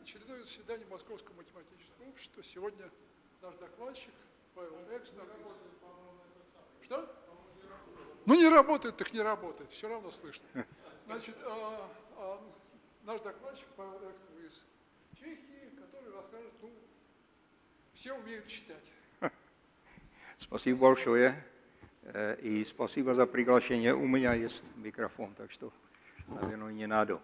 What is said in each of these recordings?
очередное заседание Московского математического общества. Сегодня наш докладчик Павел Экснер. Что? Ну не работает, так не работает, все равно слышно. Значит, наш докладчик Павел Экснер из Чехии, который расскажет, ну, все умеют читать. Спасибо большое. И спасибо за приглашение. У меня есть микрофон, так что, наверное, не надо.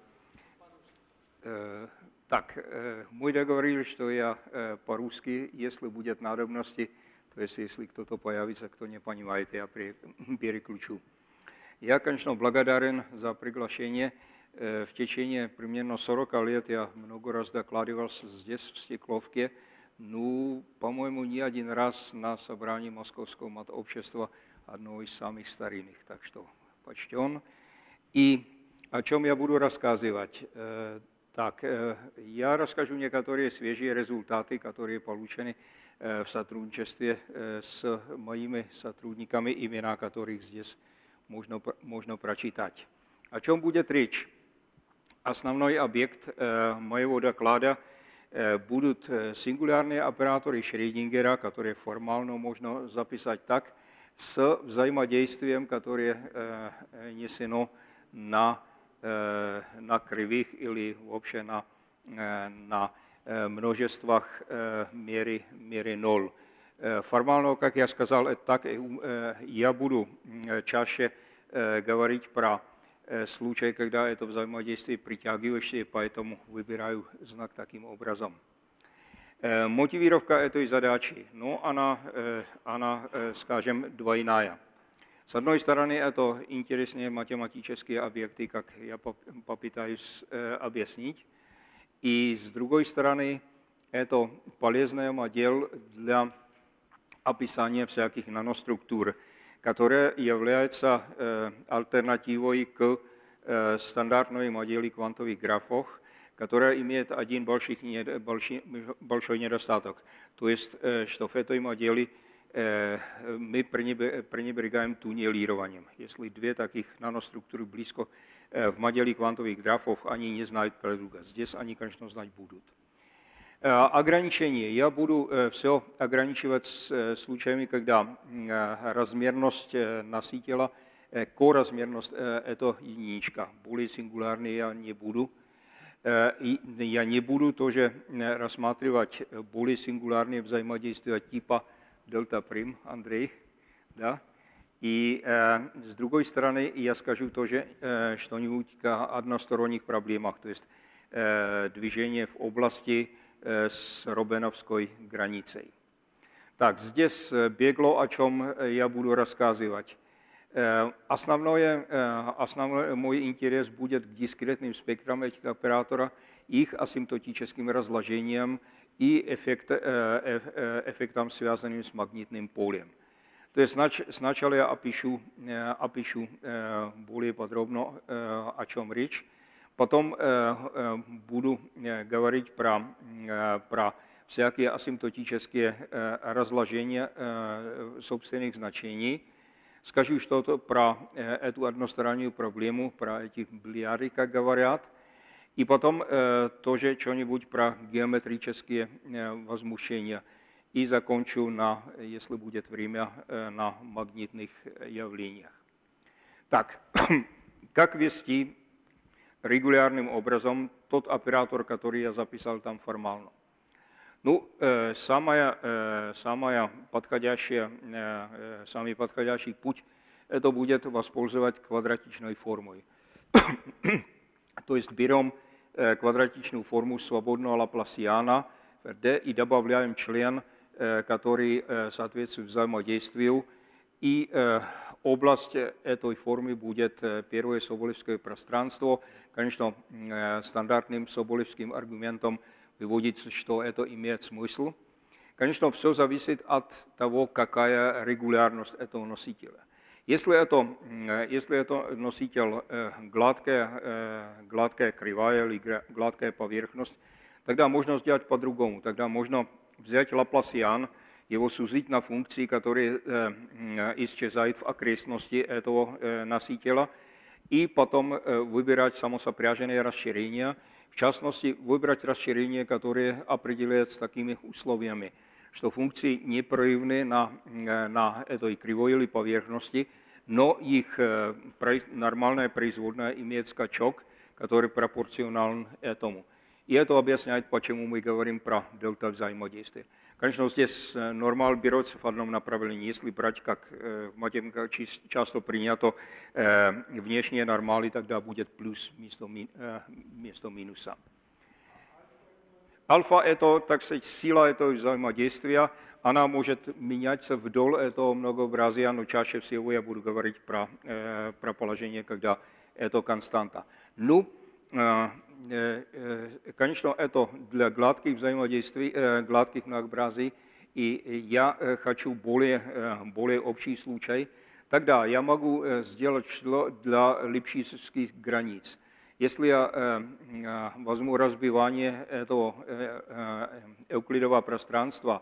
Так, мы договорились, что я по-русски, если будет надобности, то есть если кто-то появится, кто не понимает, я переключу. Я, конечно, благодарен за приглашение. В течение примерно 40 лет я много раз докладывался здесь, в Стекловке. Ну, по-моему, не один раз на собрании Московского матобщества, одного из самых старинных, так что почтен. И о чем я буду рассказывать? Так, я расскажу некоторые свежие результаты, которые получены в сотрудничестве с моими сотрудниками, имена которых здесь можно прочитать. О чем будет речь? Основной объект моего доклада будут сингулярные операторы Schrödingera, которые формально можно записать так, с взаимодействием, которое несено на кривых или вообще на множествах меры 0. Формально, как я сказал, так я буду чаще говорить про случай, когда это взаимодействие притягивающее, поэтому выбираю знак таким образом. Мотивировка этой задачи, ну, она, скажем, двойная. С одной стороны, это интересные математические объекты, как я попытаюсь объяснить. И с другой стороны, это полезная модель для описания всяких наноструктур, которая является альтернативой к стандартной модели квантовых графов, которая имеет один большой недостаток. То есть, что в этой модели мы пренебрегаем туннелированием. Если две таких наноструктуры близко в модели квантовых графов, они не знают про друга. Здесь они, конечно, знать будут. Ограничения. Я буду все ограничивать с случаями, когда размерность носителя, коразмерность – это единичка. Более сингулярные я не буду. И я не буду тоже рассматривать более сингулярные взаимодействия типа дельта прим, Андрей. Да? И с другой стороны, я скажу тоже что-нибудь о односторонних проблемах, то есть движение в области с Robenovской границей. Так, здесь бегло, о чем я буду рассказывать. Основной мой интерес будет к дискретным спектрам этих операторов, их асимптотическим разложением и эффектам, связанным с магнитным полем. То есть сначала я опишу более подробно, о чем речь. Потом буду говорить про всякие асимптотические разложения собственных значений. Скажу что-то про эту одностороннюю проблему, про эти бильярды, как говорят. И потом тоже что-нибудь про геометрические возмущения. И закончу, если будет время, на магнитных явлениях. Так, как вести регулярным образом тот оператор, который я записал там формально? Ну, самый подходящий путь – это будет воспользовать квадратичной формой. То есть берем квадратичную форму свободного Лапласиана в D и добавляем член, который соответствует взаимодействию, и область этой формы будет первое соболевское пространство. Конечно, стандартным соболевским аргументом выводится, что это имеет смысл. Конечно, все зависит от того, какая регулярность этого носителя. Если это носитель гладкая кривая или гладкая поверхность, тогда можно сделать по-другому. Тогда можно взять Лапласиан, его сузить на функции, которые исчезают в окрестности этого носителя, и потом выбирать самосопряженные расширения. В частности, выбрать расширение, которое определяется такими условиями, что функции непрерывны на этой кривой или поверхности, но их нормальная производная имеет скачок, который пропорционален этому. И это объясняет, почему мы говорим про дельта взаимодействия. Конечно, здесь нормал берется в одном направлении. Если брать, как в математике часто принято, внешние нормалы, тогда будет плюс вместо минуса. Альфа – это, так сказать, сила этого взаимодействия. Она может меняться вдоль этого многообразия, но чаще всего я буду говорить про положение, когда это константа. Ну, конечно, это для гладких взаимодействий, гладких многообразий, и я хочу более общий случай. Тогда я могу сделать что для липшицких границ. Если я возьму разбивание этого эвклидового пространства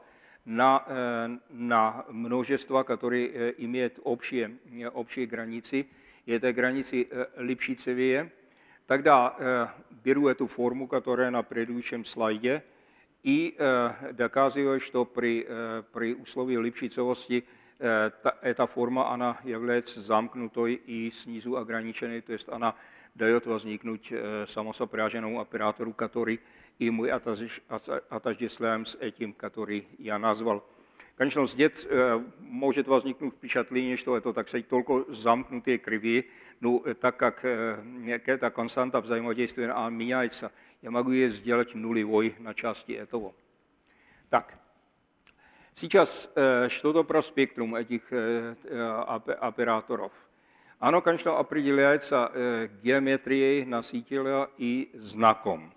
на множества, которые имеют общие границы, и это границы липшицевые, тогда беру эту форму, которая на предыдущем слайде, и доказываю, что при условии липшицевости эта форма она является замкнутой и снизу ограниченной, то есть она дает возникнуть самосопряженному оператору, который и мы отождествляем с этим, который я назвал. Конечно, здесь может возникнуть впечатление, что это, так сказать, только замкнутые кривые, но так как эта константа взаимодействия меняется, я могу ее сделать нулевой на части этого. Так, сейчас что-то про спектрум этих операторов. Оно, конечно, определяется геометрией носителя и знаком.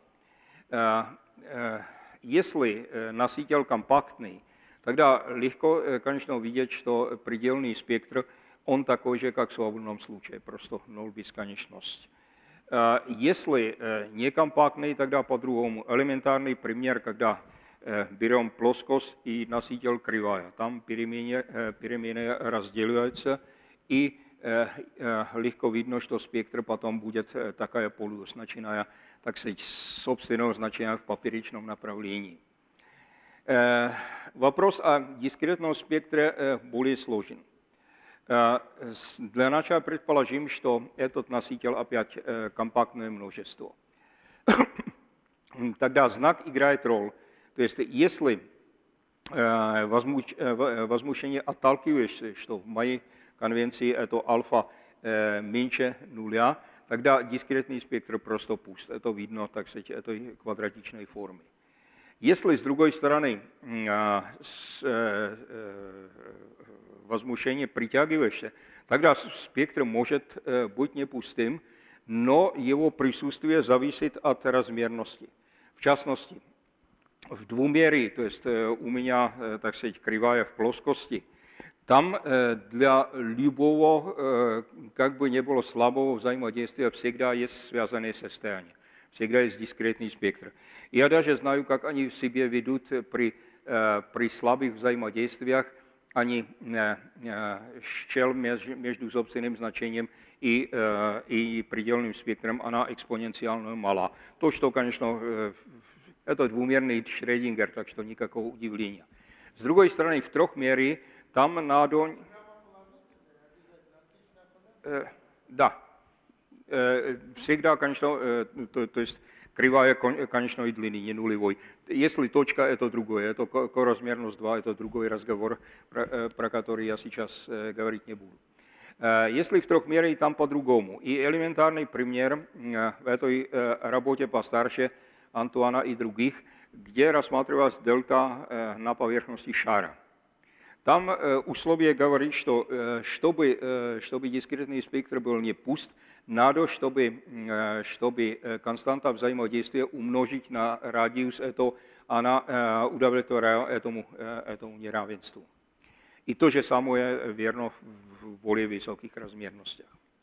Если носитель компактный, тогда легко, конечно, увидеть, что предельный спектр, он такой же, как в свободном случае, просто ноль бесконечность. Если некомпактный, тогда по-другому. Элементарный пример, когда берем плоскость и носитель кривая. Там перемены разделяются, и легко видно, что спектр потом будет такая полуось, начиная, так сказать, с собственного значения в поперечном направлении. Вопрос о дискретном спектре более сложен. Для начала предположим, что этот носитель опять компактное множество. Тогда знак играет роль. То есть, если возмущение отталкиваешься, что в моей конвенции это альфа меньше нуля, тогда дискретный спектр просто пуст. Это видно, так сказать, этой квадратичной формы. Если, с другой стороны, возмущение притягиваешься, тогда спектр может быть не пустым, но его присутствие зависит от размерности. В частности, в двумерии, то есть у меня, так сказать, кривая в плоскости, там для любого, как бы ни было слабого взаимодействия, всегда есть связанные состояния, всегда есть дискретный спектр. Я даже знаю, как они себя ведут при слабых взаимодействиях. Они щель между собственным значением и предельным спектром, она экспоненциально мала. То, что, конечно, это двумерный Шрёдингер, так что никакого удивления. С другой стороны, в трехмерии там надо... Да, всегда, конечно, то есть кривая конечной длины, не нулевой. Если точка, это другое, это коразмерность 2, это другой разговор, про который я сейчас говорить не буду. Если в трехмерии, там по-другому. И элементарный пример в этой работе постарше Антуана и других, где рассматривалась дельта на поверхности шара. Там условие говорит, что чтобы дискретный спектр был не пуст, надо, чтобы константа взаимодействия умножить на радиус, это она удовлетворяла этому неравенству. И то же самое верно в более высоких размерностях.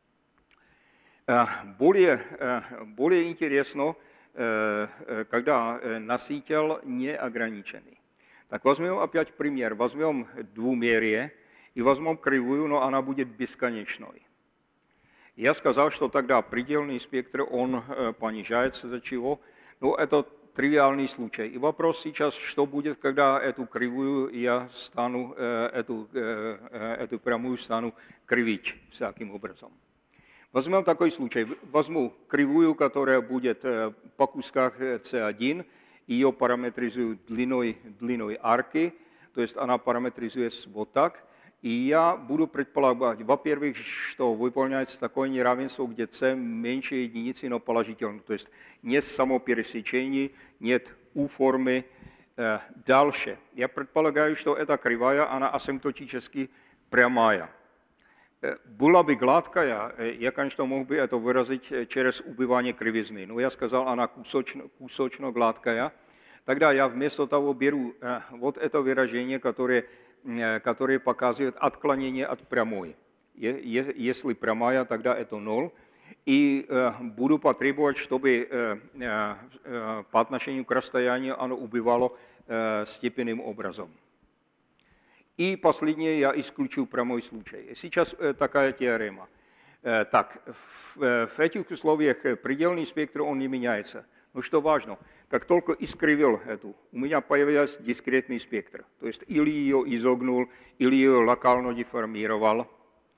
Более интересно, когда носитель неограниченный. Так возьмем опять пример. Возьмем двумерие и возьмем кривую, но она будет бесконечной. Я сказал, что тогда предельный спектр, он понижается до чего? Ну, это тривиальный случай. И вопрос сейчас, что будет, когда эту кривую я стану, эту прямую стану кривить всяким образом. Возьмем такой случай. Возьму кривую, которая будет по кусках C1, ее параметризую длиной арки, то есть она параметризуется вот так. И я буду предполагать, во-первых, что выполняется такое неравенство, где c меньше единицы, но положительно. То есть нет самопересечений, нет U-формы. Дальше. Я предполагаю, что эта кривая, она асимптотически прямая. Была бы гладкая, я, конечно, мог бы это выразить через убывание кривизны. Но я сказал, она кусочно гладкая. Тогда я вместо того беру вот это выражение, которое показывает отклонение от прямой. Если прямая, тогда это 0. И буду потребовать, чтобы по отношению к расстоянию оно убывало степенным образом. И последнее, я исключу прямой случай. Сейчас такая теорема. Так, в этих условиях предельный спектр, он не меняется. Но что важно, как только искривил эту, у меня появился дискретный спектр. То есть или ее изогнул, или ее локально деформировал.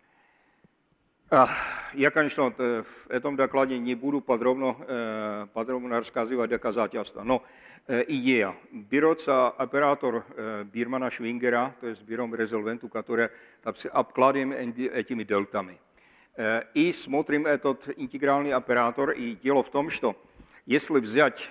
Я, конечно, в этом докладе не буду подробно рассказывать доказательства, но идея. Берется оператор Biermanna-Schwingera, то есть берем резолвенту, которая обкладываем этими делтами. И смотрим этот интегральный оператор, и дело в том, что если взять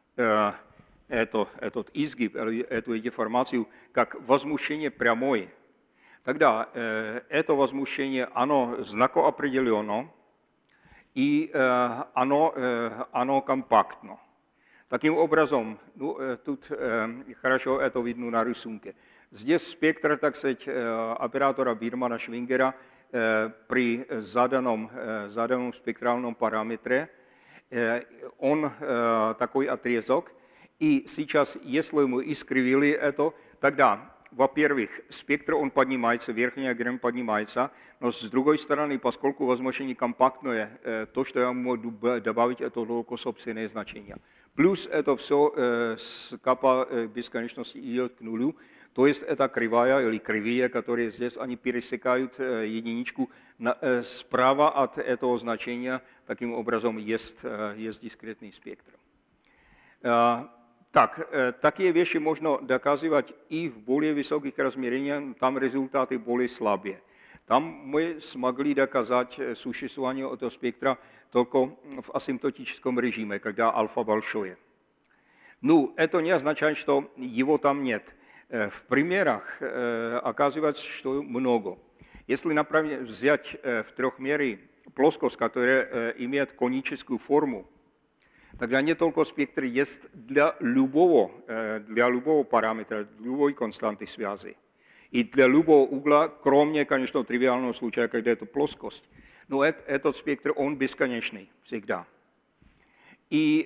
этот изгиб, эту деформацию, как возмущение прямой, тогда это возмущение, оно знакоопределено, и оно компактно. Таким образом, ну, тут хорошо это видно на рисунке. Здесь спектр, так сказать, оператора Biermanna-Schwingera при заданном спектральном параметре, он такой отрезок. И сейчас, если мы искривили это, тогда, во-первых, спектр он поднимается, верхняя грань поднимается, но с другой стороны, поскольку возмущение компактное, то, что я могу добавить, это только собственное значение. Плюс это все с капа бесконечности идет к нулю, то есть это кривая или кривие, которые здесь, они пересекают единичку справа от этого значения, таким образом есть дискретный спектр. Так, такие вещи можно доказывать и в более высоких размерениях, там результаты более слабые. Там мы смогли доказать существование этого спектра только в асимптотическом режиме, когда альфа большое. Ну, это не означает, что его там нет. В примерах оказывается, что много. Если, например, взять в трехмере плоскость, которая имеет коническую форму, тогда не только спектр есть для любого параметра, любой константы связи. И для любого угла, кроме, конечно, тривиального случая, когда это плоскость. Но этот спектр, он бесконечный всегда. И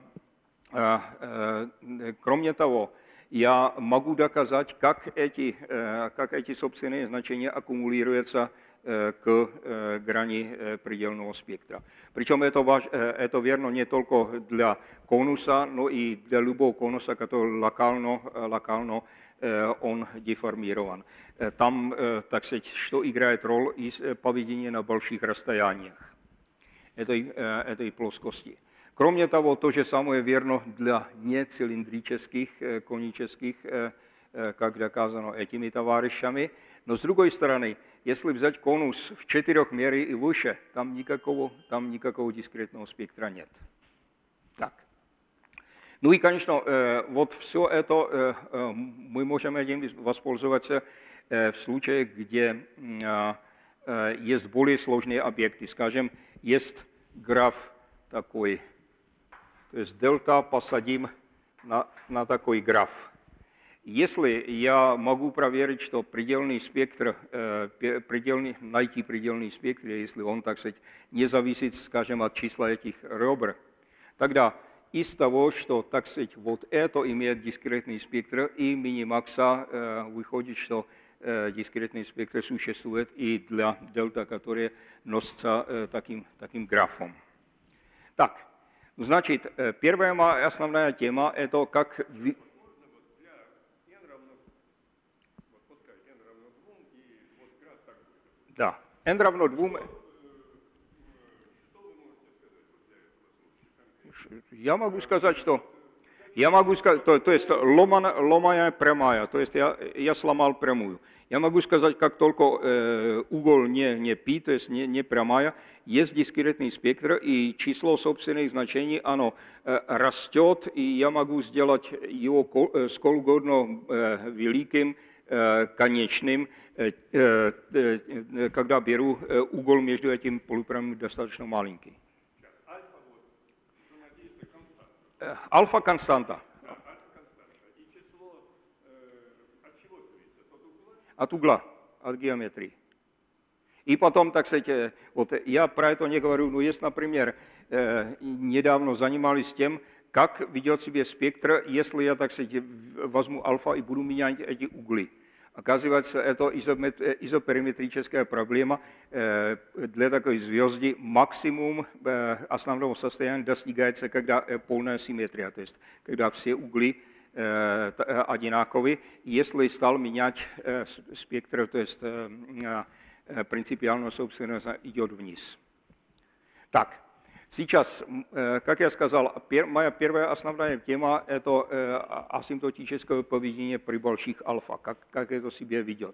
кроме того, я могу доказать, как эти собственные значения аккумулируются к грани предельного спектра. Причем это верно не только для конуса, но и для любого конуса, который локально он деформирован. Там, так сказать, что играет роль поведения на больших расстояниях этой плоскости. Кроме того, то же самое верно для нецилиндрических, конических, как доказано этими товарищами. Но с другой стороны, если взять конус в 4 мере и выше, там никакого дискретного спектра нет. Так. Ну и, конечно, вот все это мы можем этим воспользоваться в случае, где есть более сложные объекты. Скажем, есть граф такой, то есть дельта посадим на такой граф. Если я могу проверить, что предельный спектр, найти предельный спектр, если он, так сказать, не зависит, скажем, от числа этих ребер, тогда из того, что, так сказать, вот это имеет дискретный спектр, и минимакса выходит, что дискретный спектр существует и для дельта, которая носится таким графом. Так, Значит, первая моя основная тема – это как… Да, n равно 2. Я могу сказать, что… то есть ломаная прямая, то есть я сломал прямую. Я могу сказать, как только угол не π, то есть не прямая, есть дискретный спектр, и число собственных значений, оно растет, и я могу сделать его сколь угодно великим, конечным, когда беру угол между этим полупрямым достаточно маленький. Альфа константа. От угла, от геометрии. И потом, так сказать, вот я про это не говорю, но есть, например, недавно занимались тем, как ведет себя спектр, если я, так сказать, возьму альфа и буду менять эти углы. Оказывается, это изопerimetrическая проблема. Для такой звезды максимум основного состояния достигается, когда полная симметрия, то есть когда все углы одинаковые. Если стал менять спектр, то есть принципиально, собственно, идет вниз. Так, сейчас, как я сказал, моя первая основная тема – это асимптотическое поведение при больших альфа, как это себя ведет.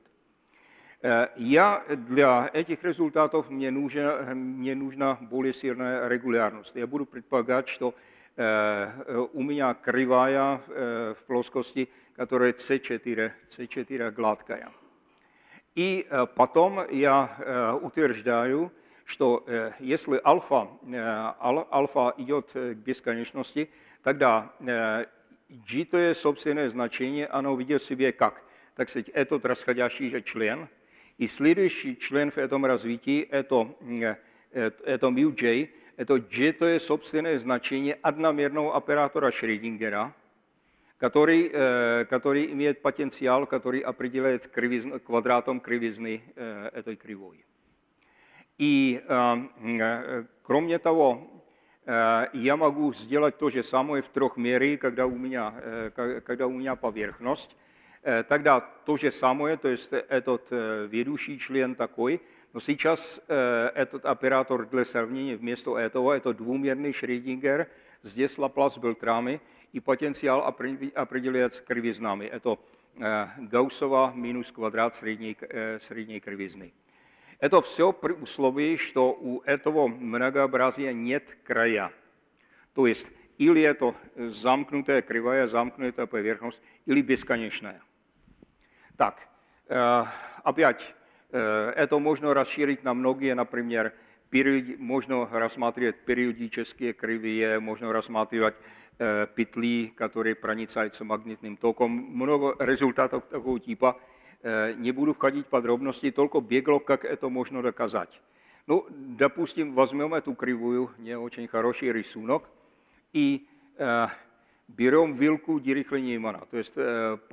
Для этих результатов мне нужна более сильная регулярность. Я буду предполагать, что у меня кривая в плоскости, которая C4 гладкая. И потом я утверждаю, что если альфа идет к бесконечности, тогда g, то есть собственное значение, оно ведет себя как, так сказать, этот расходящийся член, и следующий член в этом развитии это μj, это g, то есть собственное значение одномерного оператора Шрёдингера, который имеет потенциал, который определяется квадратом кривизны этой кривой. И кроме того, я могу сделать то же самое в трехмерии, когда у меня поверхность. Тогда то же самое, то есть этот ведущий член такой, но сейчас этот оператор для сравнения вместо этого, это двумерный Шрёдингер, здесь Лаплас Белтрами, и потенциал определяется кривизнами. Это Гауссова минус квадрат средней кривизны. Это все при условии, что у этого многообразия нет края. То есть или это замкнутая кривая, замкнутая поверхность, или бесконечная. Так, опять, это можно расширить на многие, например, можно рассматривать периодические кривые, можно рассматривать петли, которые проницаются магнитным током. Много результатов такого типа. Не буду входить в подробности, только бегло, как это можно доказать. Ну, допустим, возьмем эту кривую, не очень хороший рисунок, и берем вилку Дирихля Неймана, то есть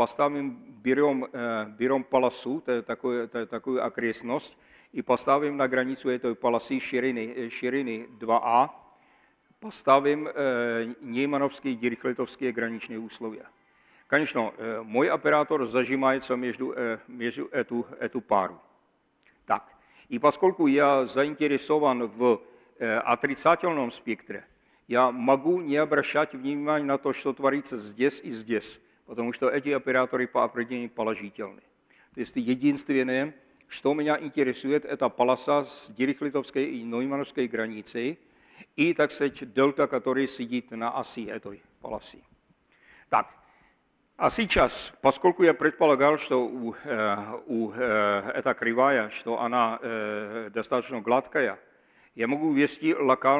берем полосу, такую окрестность, и поставим на границу этой полосы ширины 2а, поставим неймановские дирихлетовские граничные условия. Конечно, мой оператор зажимается между эту пару. Так, и поскольку я заинтересован в отрицательном спектре, я могу не обращать внимания на то, что творится здесь и здесь, потому что эти операторы по определению положительны. То есть единственное, что меня интересует, это полоса с дирихлетовской и неймановской границей и, так сказать, дельта, который сидит на оси этой полосы. Так. А сейчас, поскольку я предполагал, что эта кривая, что она достаточно гладкая, я могу ввести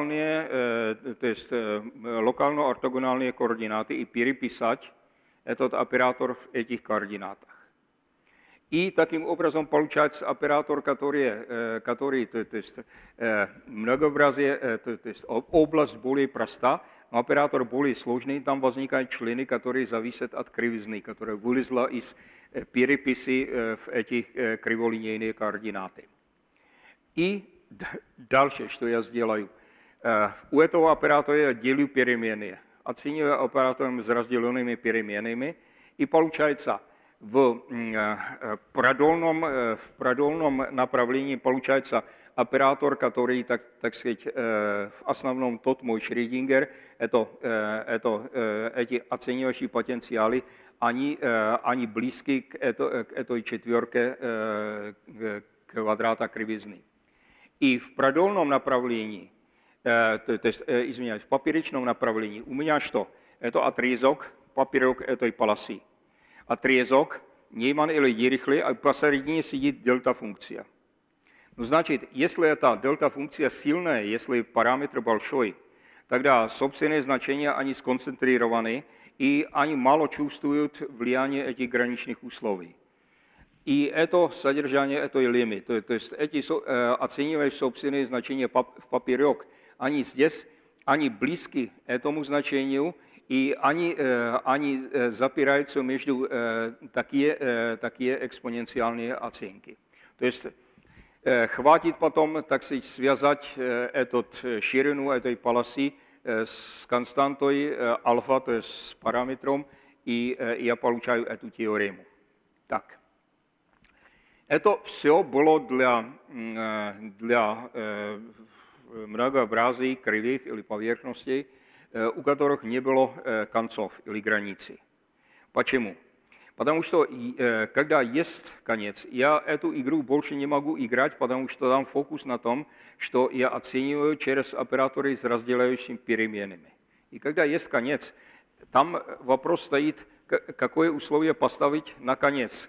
локально-ортогональные координаты и переписать этот оператор в этих координатах. И таким образом получается оператор, который то есть многообразие, то есть область более проста, но оператор более сложный, там возникают члены, которые зависят от кривизны, которая вылезла из переписи в этих криволинейные координаты. И дальше, что я сделаю, У этого оператора я делю перемены, оцениваю оператором с разделенными переменами, и получается в продольном направлении получается оператор, который, так сказать, в основном тот мой Шрёдингер, эти оценивающие потенциалы, они близки к этой четверке квадрата кривизны. И в продольном направлении, в поперечном направлении у меня что? Это отрезок поперек этой полосы. Отрезок, Нейман или Дирихли, а посередине сидит дельта-функция. Ну, значит, если эта дельта-функция сильная, если параметр большой, тогда собственные значения, они сконцентрированы, и они мало чувствуют влияние этих граничных условий. И это содержание этой леммы, то есть эти оценивающие собственные значения в поперек, они здесь, они близки этому значению, и они запираются между такие экспоненциальные оценки. То есть хватит потом, так сказать, связать ширину этой полосы с константой альфа, то есть с параметром, и я получаю эту теорему. Так. Это все было для многообразий кривых или поверхностей, у которых не было концов или границы. Почему? Потому что, когда есть конец, я эту игру больше не могу играть, потому что там фокус на том, что я оцениваю через операторы с разделяющими переменами. И когда есть конец, там вопрос стоит, какое условие поставить на конец,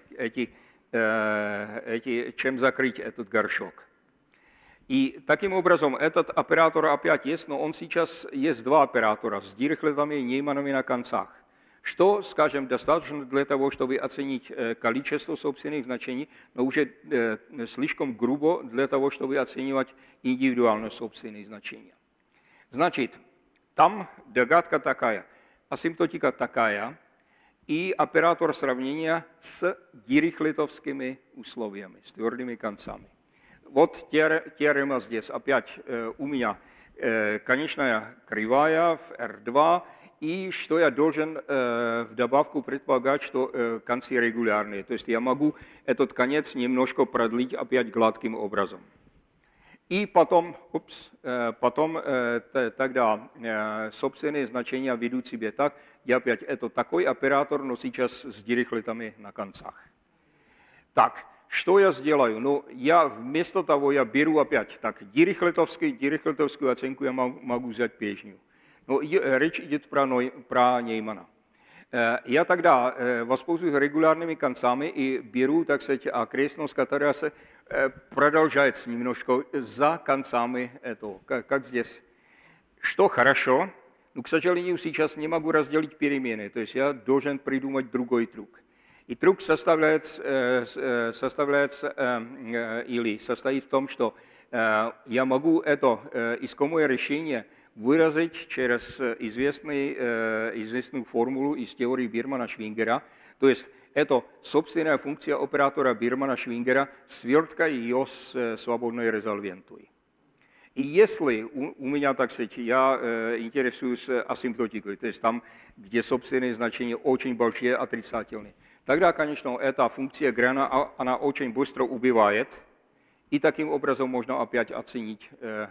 чем закрыть этот горшок. И таким образом этот оператор опять есть, но он сейчас есть два оператора с Дирихлетами и Нейманами на концах. Что, скажем, достаточно для того, чтобы оценить количество собственных значений, но уже слишком грубо для того, чтобы оценивать индивидуально собственные значения. Значит, там догадка такая, асимптотика такая, и оператор сравнения с дирихлетовскими условиями, с твердыми концами. Вот теорема здесь. Опять у меня конечная кривая в R2, и что я должен в добавку предполагать, что концы регулярные. То есть я могу этот конец немножко продлить опять гладким образом. И потом тогда собственные значения ведут себя так, я опять это такой оператор, но сейчас с дирихлетами на концах. Так, что я сделаю? Ну, я вместо того, я беру опять так, дирихлетовскую оценку я могу взять прежнюю. Но речь идет про Неймана. Я тогда воспользуюсь регулярными концами и беру, так сказать, окрестность, которая продолжается немножко за концами этого, как здесь. Что хорошо, но, к сожалению, сейчас не могу разделить перемены, то есть я должен придумать другой трюк. И трюк состоит в том, что я могу это искомое решение выразить через известную формулу из теории Бирмана-Швингера. То есть это собственная функция оператора Бирмана-Швингера, свертка ее с свободной резольвентой. И если у меня, так сказать, я интересуюсь асимптотикой, то есть там, где собственные значения очень большие, отрицательные, тогда, конечно, эта функция Грена, она очень быстро убивает, и таким образом можно опять оценить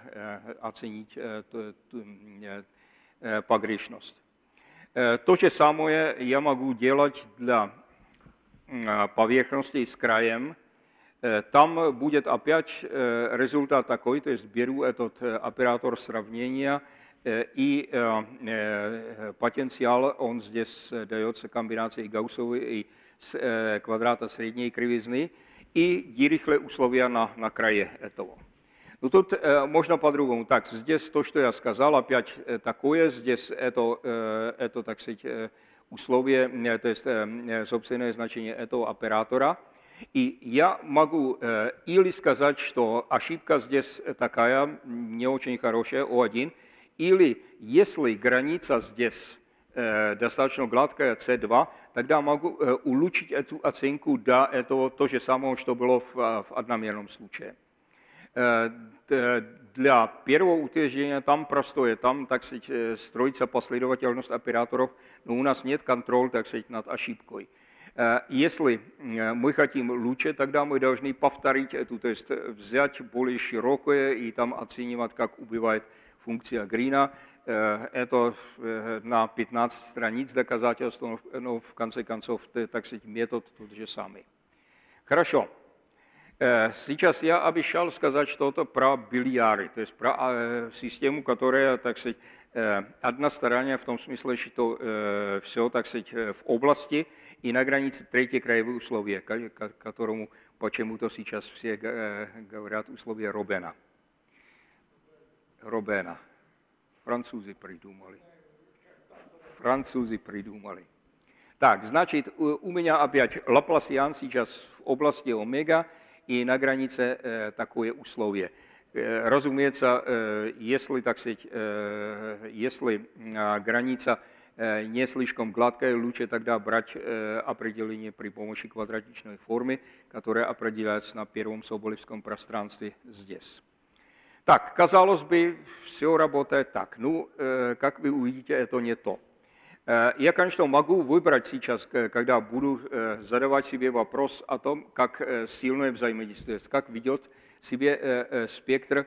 погрешность. То же самое я могу делать для поверхности с краем. Там будет опять результат такой, то есть беру этот оператор сравнения, и потенциал, он здесь дается комбинацией Gaussовой и квадрата средней кривизны, и дирихле условия на крае этого. Но тут можно по-другому. Так, здесь то, что я сказал, опять такое, здесь это так сказать, условие, то есть собственное значение этого оператора. И я могу или сказать, что ошибка здесь такая, не очень хорошая, O1, или если граница здесь достаточно гладкая, C2, тогда могу улучшить эту оценку до этого то же самого, что было в одномерном случае. для первого утверждения там простое, там, так сказать, строится последовательность операторов, но у нас нет контроля, так сказать, над ошибкой. Если мы хотим лучше, тогда мы должны повторить эту, то есть взять более широкое и там оценивать, как убивает функция Грина. Это на 15 страниц доказательств, но в конце концов, так сказать, метод тот же самый. Хорошо. Сейчас я обещал сказать что-то про бильяры, то есть про систему, которая, так сказать, односторонняя в том смысле, что все, так сказать, в области и на границе третье краевые условия, которому почему-то сейчас все говорят условия Робена. Робена. Французы придумали. Так, значит, у меня опять Лапласиан сейчас в области омега и на границе такое условие. Разумеется, если, так сказать, если граница не слишком гладкая, лучше тогда брать определение при помощи квадратичной формы, которая определяется на первом соболевском пространстве здесь. Так, казалось бы, все работает так. Ну, как вы увидите, это не то. Я, конечно, могу выбрать сейчас, когда буду задавать себе вопрос о том, как сильное взаимодействие, как ведет себя спектр,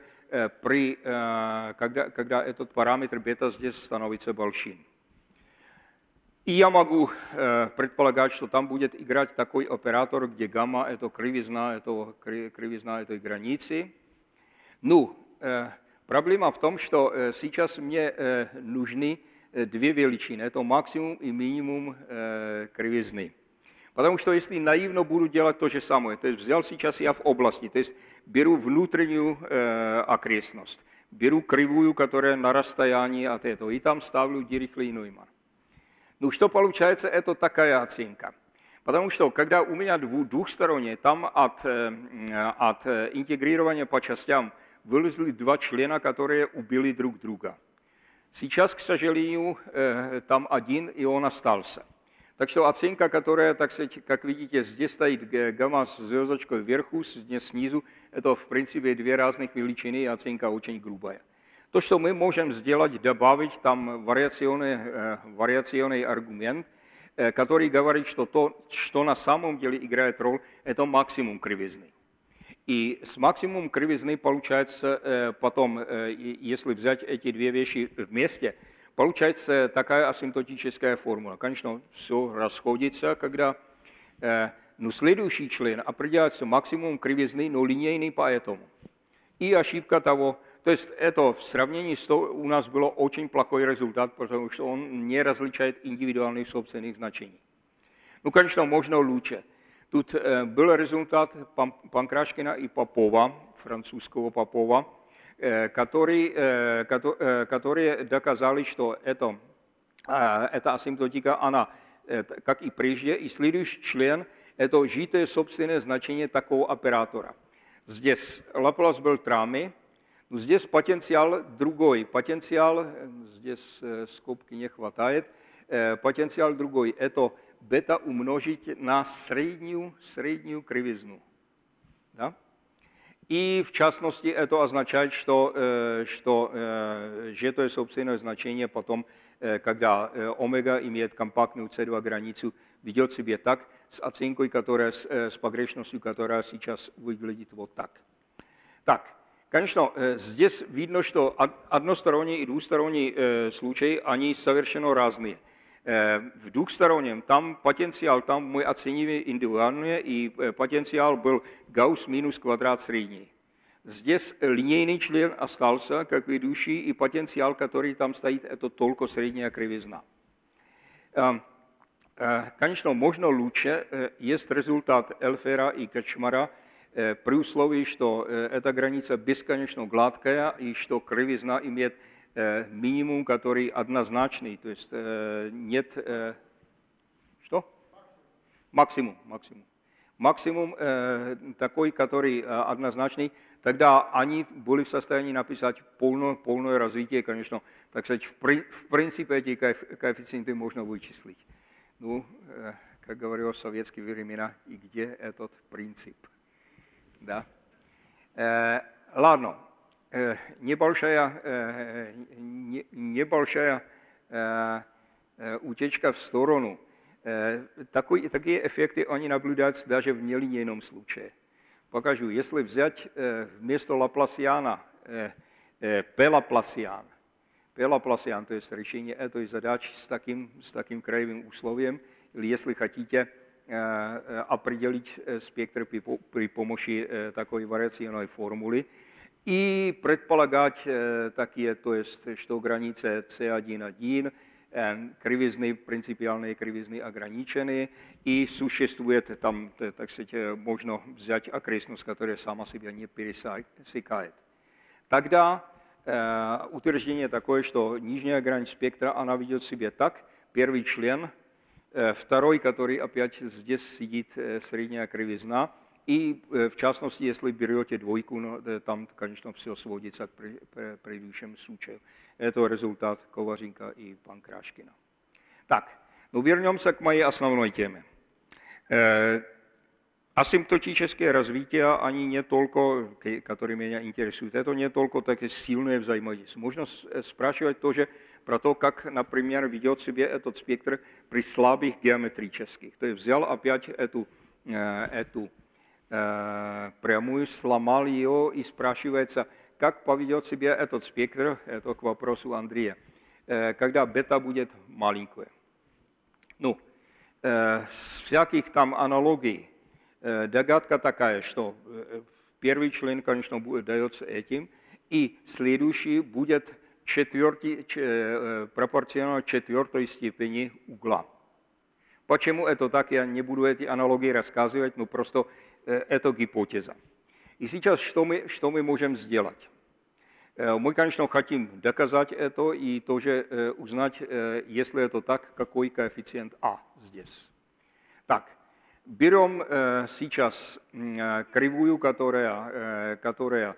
когда этот параметр бета здесь становится большим. И я могу предполагать, что там будет играть такой оператор, где гамма – это кривизна этой границы. Ну, проблема в том, что сейчас мне нужны две величины, это максимум и минимум кривизны. Потому что если наивно буду делать то же самое, то есть взял сейчас я в области, то есть беру внутреннюю окрестность, беру кривую, которая на расстоянии от этого, и там ставлю Дирихлей-Нойман. Ну что получается, это такая оценка. Потому что когда у меня двухстороннее, там от интегрирования по частям вылезли два члена, которые убили друг друга. Сейчас, к сожалению, там один, и он остался. Так что оценка, которая, так сказать, как видите, здесь стоит гамма с звездочкой вверху, здесь снизу, это в принципе две разных величины, и оценка очень грубая. То, что мы можем сделать, добавить там вариационный аргумент, который говорит, что то, что на самом деле играет роль, это максимум кривизны. И с максимумом кривизны получается потом, если взять эти две вещи вместе, получается такая асимптотическая формула. Конечно, все расходится, когда следующий член определяется максимум кривизны, но линейный поэтому. И ошибка того, то есть это в сравнении с то у нас был очень плохой результат, потому что он не различает индивидуальных собственных значений. Ну, конечно, можно лучше. Тут был результат Панкрашкина и Попова, французского Попова, которые доказали, что эта асимптотика, она, как и прежде, и следующий член, это житое собственное значение такого оператора. Здесь Лаплас был трамы, но здесь потенциал другой. Потенциал, здесь скобки не хватает, потенциал другой, это бета умножить на среднюю кривизну. Да? И в частности это означает, что житое собственное значение потом, когда омега имеет компактную C2 границу, ведет себя так с оценкой, с погрешностью, которая сейчас выглядит вот так. Так, конечно, здесь видно, что односторонние и двусторонние случаи, они совершенно разные. В двухстороннем, там потенциал, там мы оцениваем индивидуальное, и потенциал был Гаусс минус квадрат средний. Здесь линейный член остался как ведущий, и потенциал, который там стоит, это только средняя кривизна. Конечно, можно лучше, есть результат Элфера и Качмара, при условии, что эта граница бесконечно гладкая, и что кривизна имеет минимум, который однозначный, то есть нет... Что? Максимум. Максимум такой, который однозначный, тогда они были в состоянии написать полное развитие, конечно, так сказать, в принципе эти коэффициенты можно вычислить. Ну, как говорил в советские времена, и где этот принцип? Да? Ладно. небольшая утечка в сторону. Такие эффекты они наблюдаются даже в нелинейном случае. Покажу. Если взять вместо Лапласиана P-Laplacian, то есть решение этой задачи с таким краевым условием, или если хотите определить спектр при помощи такой вариационной формулы и предполагать такие, то есть, что границы C1,1, кривизны, принципиальные кривизны ограничены, и существует там, так сказать, можно взять окрестность, которая сама себя не пересекает. Тогда утверждение такое, что нижняя грань спектра, она ведет себя так, первый член, второй, который опять здесь сидит, средняя кривизна, и в частности, если берете двойку, ну, там, конечно, все сводится к предыдущему случаю. Это результат Коваренко и Панкрашкина. Так, ну вернемся к моей основной теме. Асимптотические развития, они не только, которые меня интересуют, это не только такие сильные взаимодействия. Можно спрашивать тоже про то, как, например, ведет себя этот спектр при слабых геометрических. То есть взял опять эту прямую, сломал ее и спрашивается, как поведет себя этот спектр, это к вопросу Андрея, когда бета будет маленькая. Ну, с всяких там аналогий, догадка такая, что первый член, конечно, дается этим, и следующий будет пропорционально четвертой степени угла. Почему это так, я не буду эти аналогии рассказывать, но просто это гипотеза. И сейчас что мы можем сделать? Мы, конечно, хотим доказать это и тоже узнать, если это так, какой коэффициент А здесь. Так, берем сейчас кривую, которая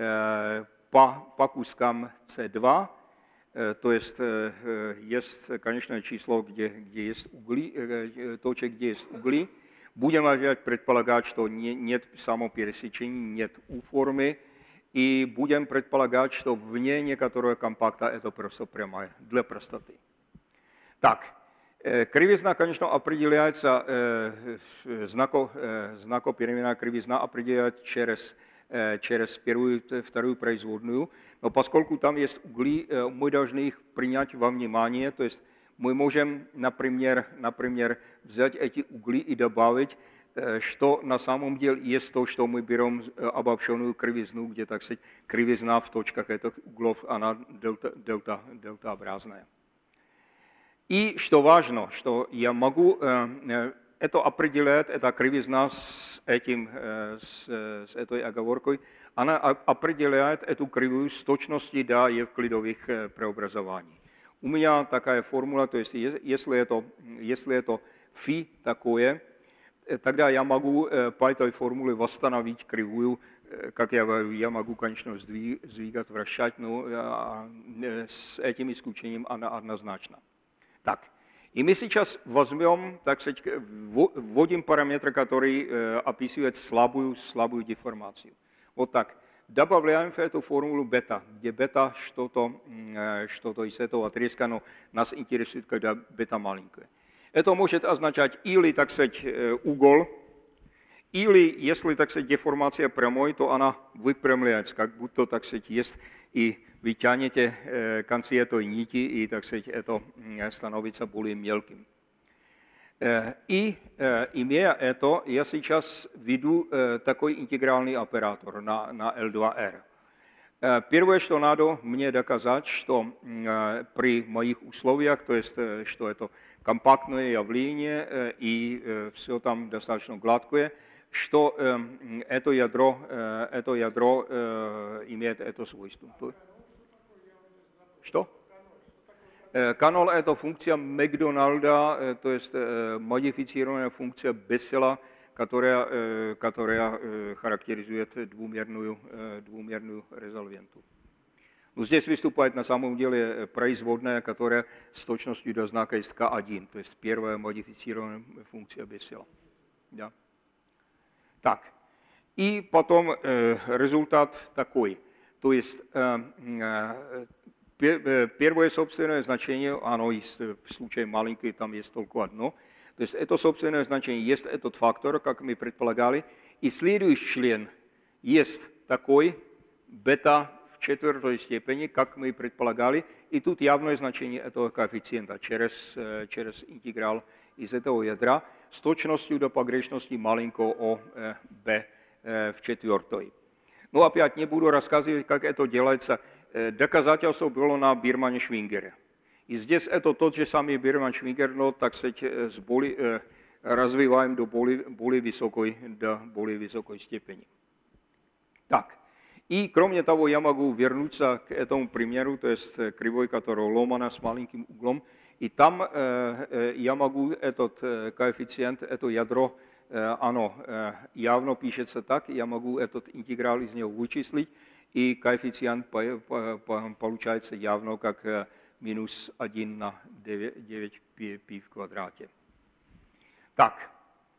по кускам C2, то есть есть конечное число, где есть угли, точек, где есть угли. Будем опять предполагать, что нет самопересечений, нет U-формы, и будем предполагать, что вне некоторого компакта это просто прямая для простоты. Так, кривизна, конечно, определяется, знакопеременная кривизна определяется через первую, вторую производную, но поскольку там есть угли, мы должны их принять во внимание, то есть мы можем, например, взять эти угли и добавить, что на самом деле есть то, что мы берем обобщенную кривизну, где, так сказать, кривизна в точках этих углов, она дельтаобразная. И что важно, что я могу это определять, эта кривизна с этой оговоркой, она определяет эту кривую с точностью до евклидовых преобразований. У меня такая формула, то есть если это φ такое, тогда я могу по этой формуле восстановить кривую, как я говорю, я могу, конечно, сдвигать, вращать, но с этим исключением она однозначна. Так, и мы сейчас возьмем, так сказать, вводим параметр, который описывает слабую деформацию. Вот так. Добавляем в эту формулу бета, где бета что-то из этого отрезка, но нас интересует, когда бета маленькая. Это может означать или, так сказать, угол, или, если, так сказать, деформация прямой, то она выпрямляется, как будто, так сказать, есть, и вы тянете концы этой нити, и, так сказать, это становится более мелким. И, имея это, я сейчас веду такой интегральный оператор на L2R. Первое, что надо мне доказать, что при моих условиях, то есть, что это компактное явление и все там достаточно гладкое, что это ядро имеет это свойство. Что? Канал – это функция Макдоналда, то есть модифицированная функция Bessela, которая характеризует двумерную резольвенту. Но здесь выступает на самом деле производная, которая с точностью до знака есть K1, то есть первая модифицированная функция Bessela. Да? Так, и потом результат такой. То есть первое собственное значение, оно есть, в случае маленькой там есть только одно. То есть это собственное значение есть этот фактор, как мы предполагали. И следующий член есть такой бета в четвертой степени, как мы предполагали. И тут явное значение этого коэффициента через интеграл из этого ядра с точностью до погрешности маленького о b в четвертой. Ну опять не буду рассказывать, как это делается. Доказательство было на Бирмане-Швингере. И здесь это тот же самый Бирман-Швингер, но, так сказать, развиваем до более высокой степени. Так, и кроме того, я могу вернуться к этому примеру, то есть кривой, которая ломана с маленьким углом, и там я могу этот коэффициент, это ядро, оно явно пишется так, я могу этот интеграл из него вычислить, и коэффициент получается явно как минус 1 на 9 π в квадрате. Так,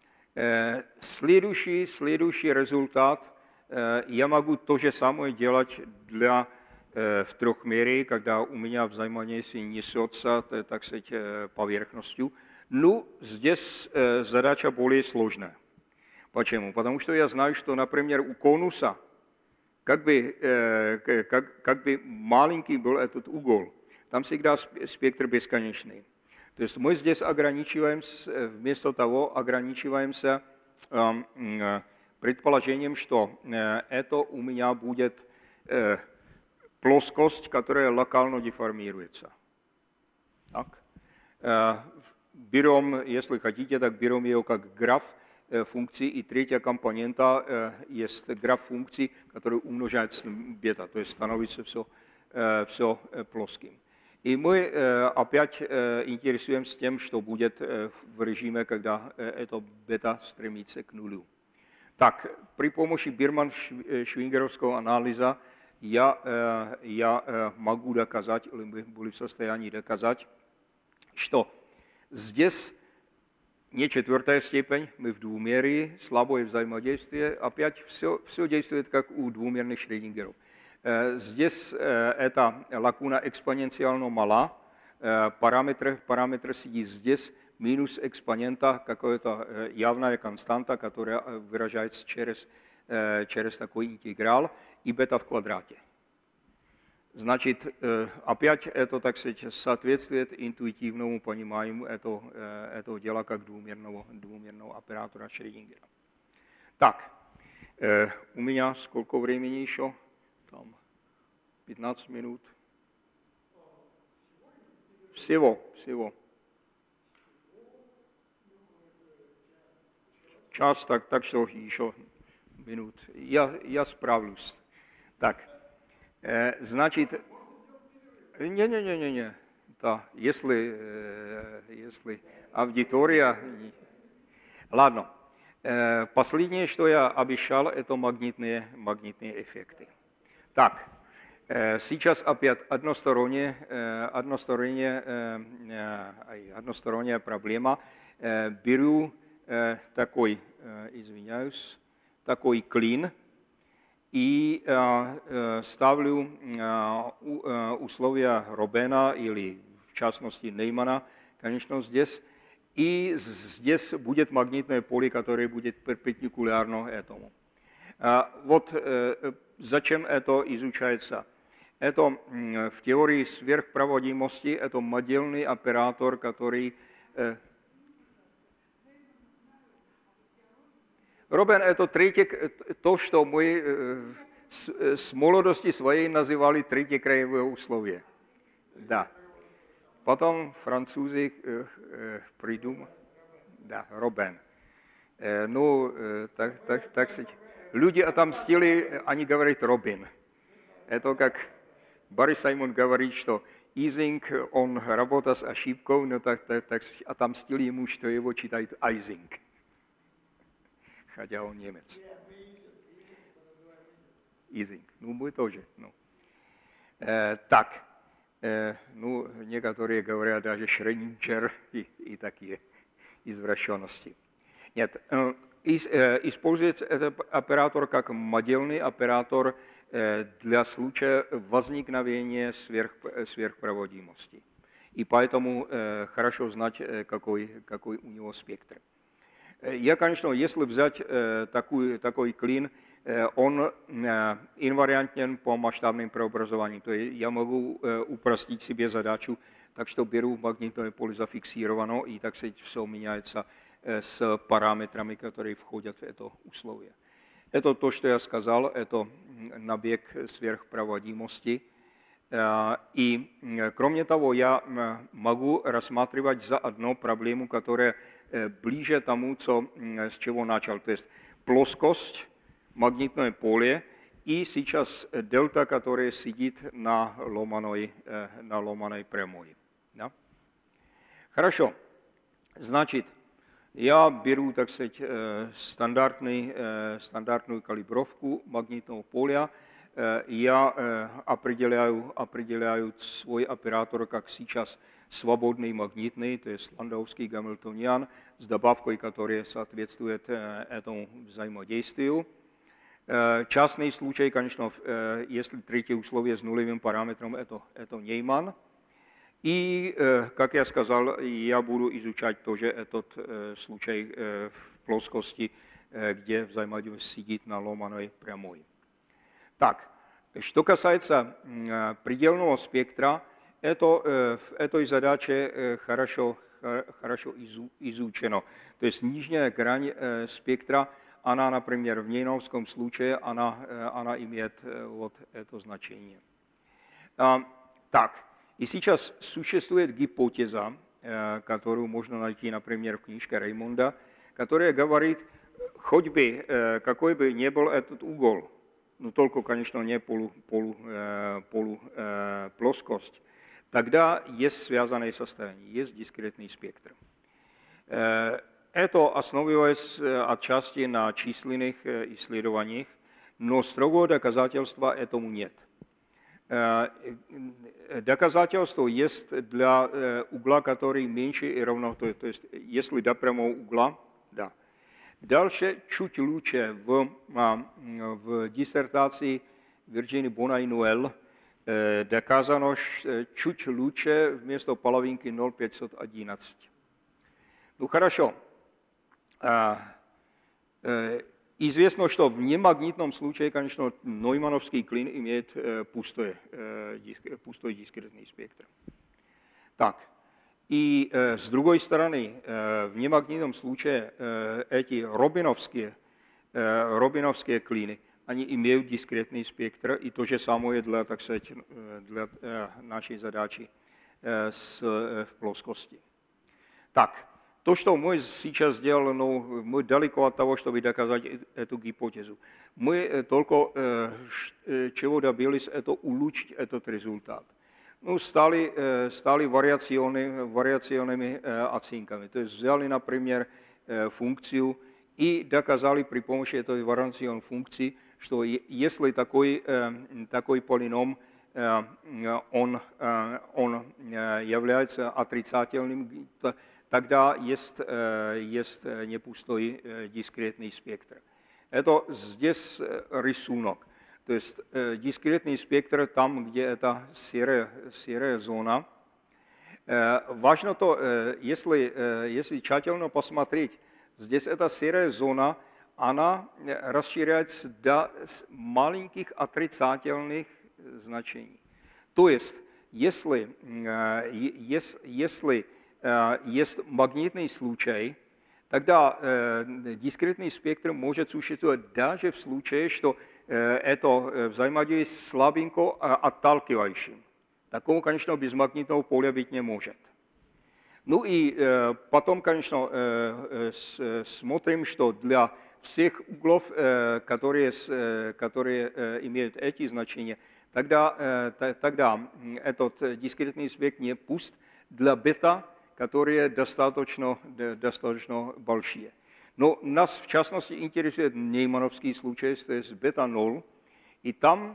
следующий результат, я могу то же самое делать в трехмерии, когда у меня взаимодействие несется, так сказать, поверхностью. Ну, здесь задача более сложная. Почему? Потому что я знаю, что, например, у конуса, как бы маленький был этот угол, там всегда спектр бесконечный. То есть мы здесь вместо того ограничиваемся предположением, что это у меня будет плоскость, которая локально деформируется. Так. Берем, если хотите, так берем ее как граф функции, и третья компонента есть граф функций, который умножается на бета, то есть становится все плоским. И мы опять интересуемся тем, что будет в режиме, когда это бета стремится к нулю. Так, при помощи Бирман-Швингеровского анализа я могу доказать, или мы были в состоянии доказать, что здесь не четвертая степень, мы в двумерии, слабое взаимодействие, опять все действует как у двумерных Шрёдингеров. Здесь эта лакуна экспоненциально мала, параметр сидит здесь, минус экспонента, какая-то явная константа, которая выражается через такой интеграл, и бета в квадрате. Значит, опять это, так сказать, соответствует интуитивному пониманию этого дела как двумерного оператора Шрёдингера. Так, у меня сколько времени еще? Там 15 минут. Всего. Час, так что еще минут. Я справлюсь. Так, значит, не. Да, если аудитория... Ладно. Последнее, что я обещал, это магнитные эффекты. Так, сейчас опять односторонняя проблема. Беру такой клин и ставлю условия Робена или в частности Неймана, конечно, здесь. И здесь будет магнитное поле, которое будет перпендикулярно этому. Вот зачем это изучается? Это в теории сверхпроводимости, это модельный оператор, который... Робен, это третье, то, что мы с молодости своей называли третье краевое условие. Да. Потом французы придумали. Да, Робен. Ну, так сказать, люди отомстили, они говорят Робин. Это как Барри Саймон говорит, что Ising, он работал с ошибкой, но так отомстили ему, что его читают Ising. Хотя он немец. Ising. Ну, мы тоже. Ну. Так. Ну, некоторые говорят даже Шрёдингер и такие извращенности. Нет, используется этот оператор как модельный оператор для случая возникновения сверхпроводимости. И поэтому хорошо знать, какой у него спектр. Я, конечно, если взять такой клин, он инвариантен по масштабным преобразованиям. То есть я могу упростить себе задачу, так что беру магнитное поле зафиксировано, и так сказать, все меняется с параметрами, которые входят в это условие. Это то, что я сказал, это набег сверхпроводимости. И кроме того, я могу рассматривать заодно проблему, которая ближе тому, с чего начал. То есть плоскость, магнитное поле и сейчас дельта, которая сидит на ломаной прямой. Да? Хорошо. Значит, я беру, так сказать, стандартную калибровку магнитного поля. Я определяю свой оператор как сейчас свободный магнитный, то есть ландауский гамильтониан, с добавкой, которая соответствует этому взаимодействию. Частный случай, конечно, если третье условие с нулевым параметром, это Нейман. И, как я сказал, я буду изучать тоже этот случай в плоскости, где взаимодействие сидит на ломаной прямой. Так, что касается предельного спектра, это в этой задаче хорошо изучено. То есть нижняя грань спектра, она, например, в неймановском случае, она имеет вот это значение. Так, и сейчас существует гипотеза, которую можно найти, например, в книжке Реймонда, которая говорит, хоть бы, какой бы ни был этот угол, но только, конечно, не полуплоскость, тогда есть связанное состояние, есть дискретный спектр. Это основывается отчасти на численных исследованиях, но строгого доказательства этому нет. Доказательство есть для угла, который меньше и равно, то есть если до прямого угла, да. Дальше чуть лучше в диссертации Virginie Bonai-Noel доказано чуть лучше вместо половинки 0,511. Ну хорошо. Известно, что в немагнитном случае, конечно, ноймановский клин имеет пустой дискретный спектр. Так, и с другой стороны, в немагнитном случае эти робиновские клины, они имеют дискретный спектр, и то же самое для, так сказать, для нашей задачи в плоскости. Так, то, что мы сейчас сделали, мы далеко от того, чтобы доказать эту гипотезу. Мы только чего добились, это улучшить этот результат. Ну, стали вариационными оценками. То есть взяли, например, функцию и доказали при помощи этой вариационной функции, что если такой полином, он является отрицательным, тогда есть непустой дискретный спектр. Это здесь рисунок. То есть дискретный спектр там, где это серая зона. Важно то, если тщательно посмотреть, здесь эта серая зона, она расширяется до маленьких отрицательных значений. То есть, если есть магнитный случай, тогда дискретный спектр может существовать даже в случае, что это взаимодействие слабенько отталкивающим. Такого, конечно, без магнитного поля быть не может. Ну и потом, конечно, смотрим, что для всех углов, которые имеют эти значения, тогда этот дискретный спектр не пуст для бета, которые достаточно большие. Но нас, в частности, интересует неймановский случай, то есть бета-0, и там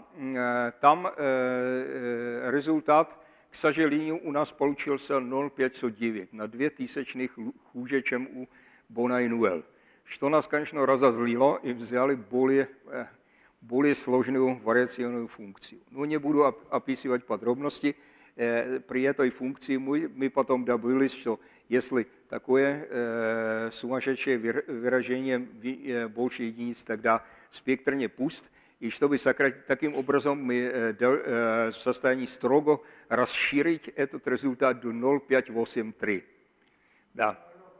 результат, к сожалению, у нас получился 0,509, на 0,002 хуже, чем у Bonai-Noel. что нас, конечно, разозлило и взяли более сложную вариационную функцию. Ну, не буду описывать подробности. При этой функции мы потом добились, что если такое сумасшедшее выражение больше единиц, тогда спектр не пуст. И чтобы сократить таким образом, мы в состоянии строго расширить этот результат до 0,583. Да.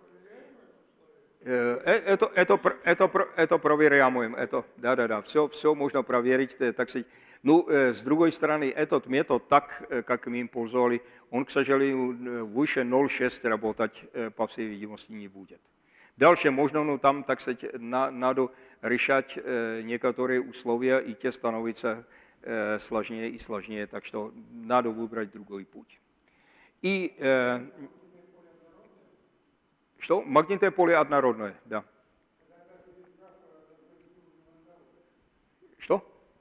Это проверяемо. Да. Все можно проверить, так сказать. Ну, с другой стороны, этот метод, так, как мы им пользовали, он, к сожалению, выше 0,6 работать, по всей видимости, не будет. Дальше можно, ну, там, так сказать, надо решать некоторые условия, и те становятся сложнее и сложнее, так что надо выбрать другой путь. И что? Магнитное поле однородное, да. Что?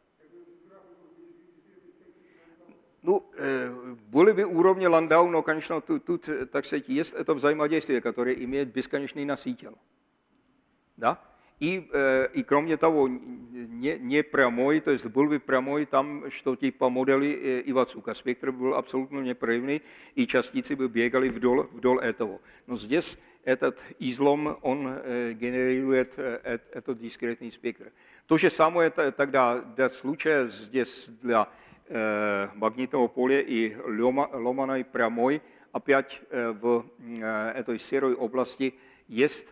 Ну, были бы уровни Ландау, но, конечно, тут, так сказать, есть это взаимодействие, которое имеет бесконечный носитель. Да? И кроме того, не прямой, то есть был бы прямой там, что типа модели Ивацука. Спектр был абсолютно непрерывный, и частицы бы бегали вдоль этого. Но здесь этот излом, он генерирует этот дискретный спектр. То же самое тогда для случая здесь для магнитного поля и ломаной прямой, опять в этой серой области есть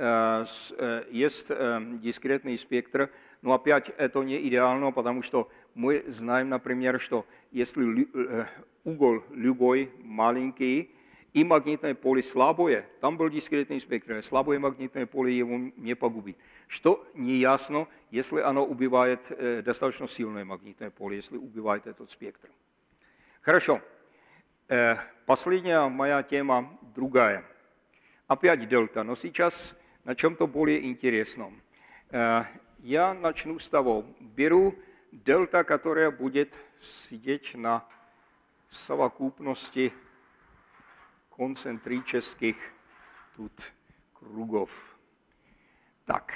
дискретный спектр, но опять это не идеально, потому что мы знаем, например, что если угол любой маленький и магнитное поле слабое, там был дискретный спектр, слабое магнитное поле его не погубит. Что неясно, если оно убивает достаточно сильное магнитное поле, если убивает этот спектр. Хорошо. Последняя моя тема другая. Опять дельта, но сейчас на чем-то более интересном. Я начну с того. Беру дельта, которая будет сидеть на совокупности концентрических тут кругов. Так,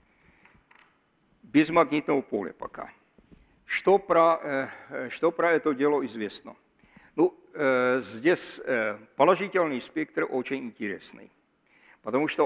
без магнитного поля пока. Что про это дело известно? Ну, здесь положительный спектр очень интересный, потому что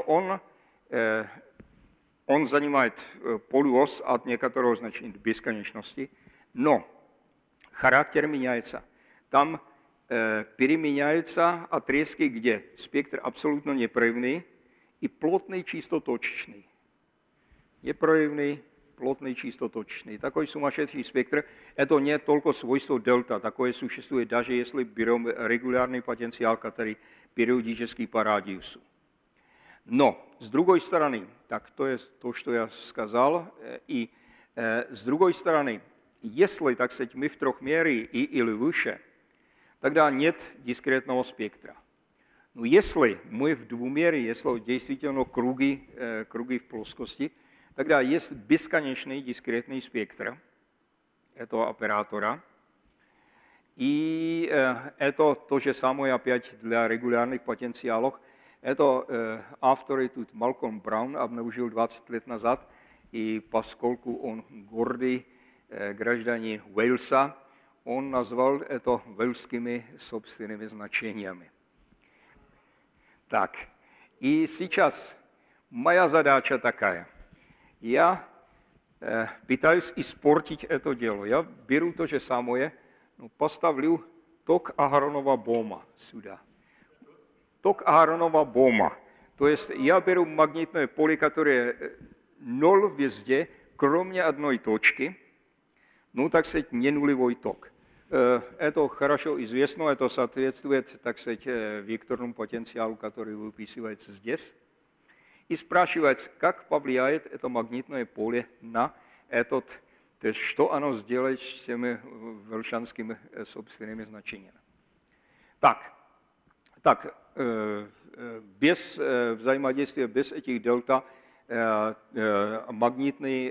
он занимает полуось от некоторого значения до бесконечности, но характер меняется. Там переменяются отрезки, где спектр абсолютно непрерывный и плотный, чисто точечный. Непрерывный, плотный, чисто точечный. Такой сумасшедший спектр, это не только свойство дельта, такое существует, даже если берем регулярный потенциал, который периодически по радиусу. Но, с другой стороны, так, то есть то, что я сказал, и с другой стороны, если, так сказать, мы в трехмерии или выше, тогда нет дискретного спектра. Но если мы в двумерии, если действительно круги в плоскости, тогда есть бесконечный дискретный спектр этого оператора. И это то же самое опять для регулярных потенциалов. Это авторы тут Малcolm Brown обнаружил 20 лет назад, и поскольку он гордый гражданин Уэльса, он назвал это вельскими собственными значениями. Так, и сейчас моя задача такая. Я пытаюсь испортить это дело. Я беру то же самое, поставлю ток Агаронова-Бома сюда. Ток Агаронова-Бома. То есть я беру магнитное поле, которое ноль везде, кроме одной точки. Ну, так сказать, не нулевой ток. Это хорошо известно, это соответствует, так сказать, векторному потенциалу, который выписывается здесь. И спрашивается, как повлияет это магнитное поле на этот, то есть что оно сделает с теми вельшанскими собственными значениями. Так, без взаимодействия, без этих дельта, магнитный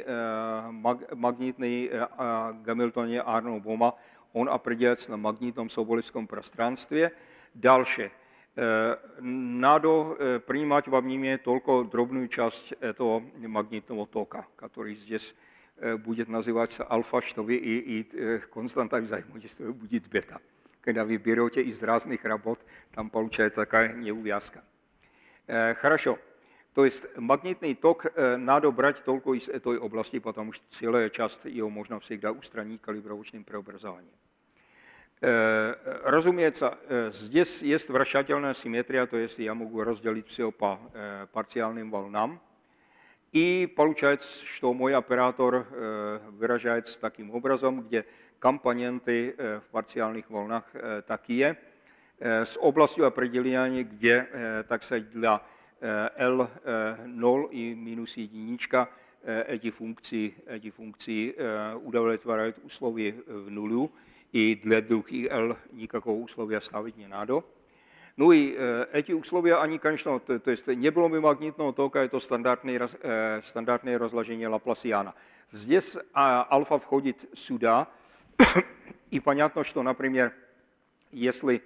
Гамильтония Агаронова-Бома, он определяется на магнитном соболевском пространстве. Дальше, надо принимать во внимание только дробную часть этого магнитного тока, который здесь будет называться альфа, что и константа взаимодействия будет бета. Когда вы берете из разных работ, там получается такая неувязка. Хорошо. То есть магнитный ток надо брать только из этой области, потому что целая часть его можно всегда устранить калибровочным преобразованием. Разумеется, здесь есть вращательная симметрия, то есть я могу разделить все по парциальным волнам. И получается, что мой оператор выражается таким образом, где компоненты в парциальных волнах такие, с областью определения, где, так сказать, для L0 и минус jednička эти функции удовлетворяют условия в нулю, и для других L никакого условия ставить не надо. Ну и эти условия, они, конечно, то есть не было бы магнитного тока, это стандартное разложение Лапласиана. Здесь альфа входит сюда, и понятно, что, например, если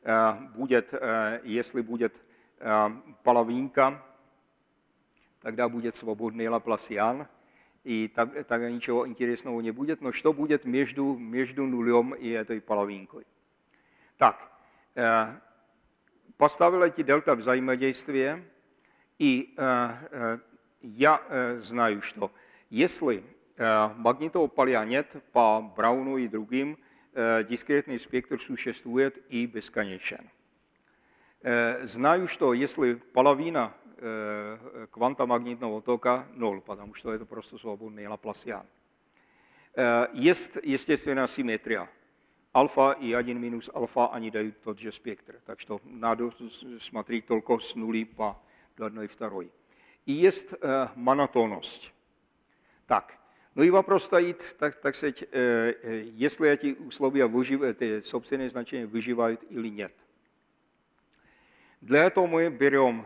будет половинка, тогда будет свободный Лапласиан, и тогда ничего интересного не будет. Но что будет между нулем и этой половинкой? Так, поставил эти дельта взаимодействия, и я знаю, что если магнитного поля нет по Брауну и другим, дискретный спектр существует и бесконечен. Знаю, что если половина кванта магнитного тока 0, потому что это просто свободный Лапласиан. Есть естественная симметрия. Альфа и 1 минус альфа, они дают тот же спектр. Так что надо смотреть только с нули по одной второй. И есть монотонность. Так, ну и вопрос стоит, так сказать, если эти условия эти собственные значения выживают или нет. Для этого мы берем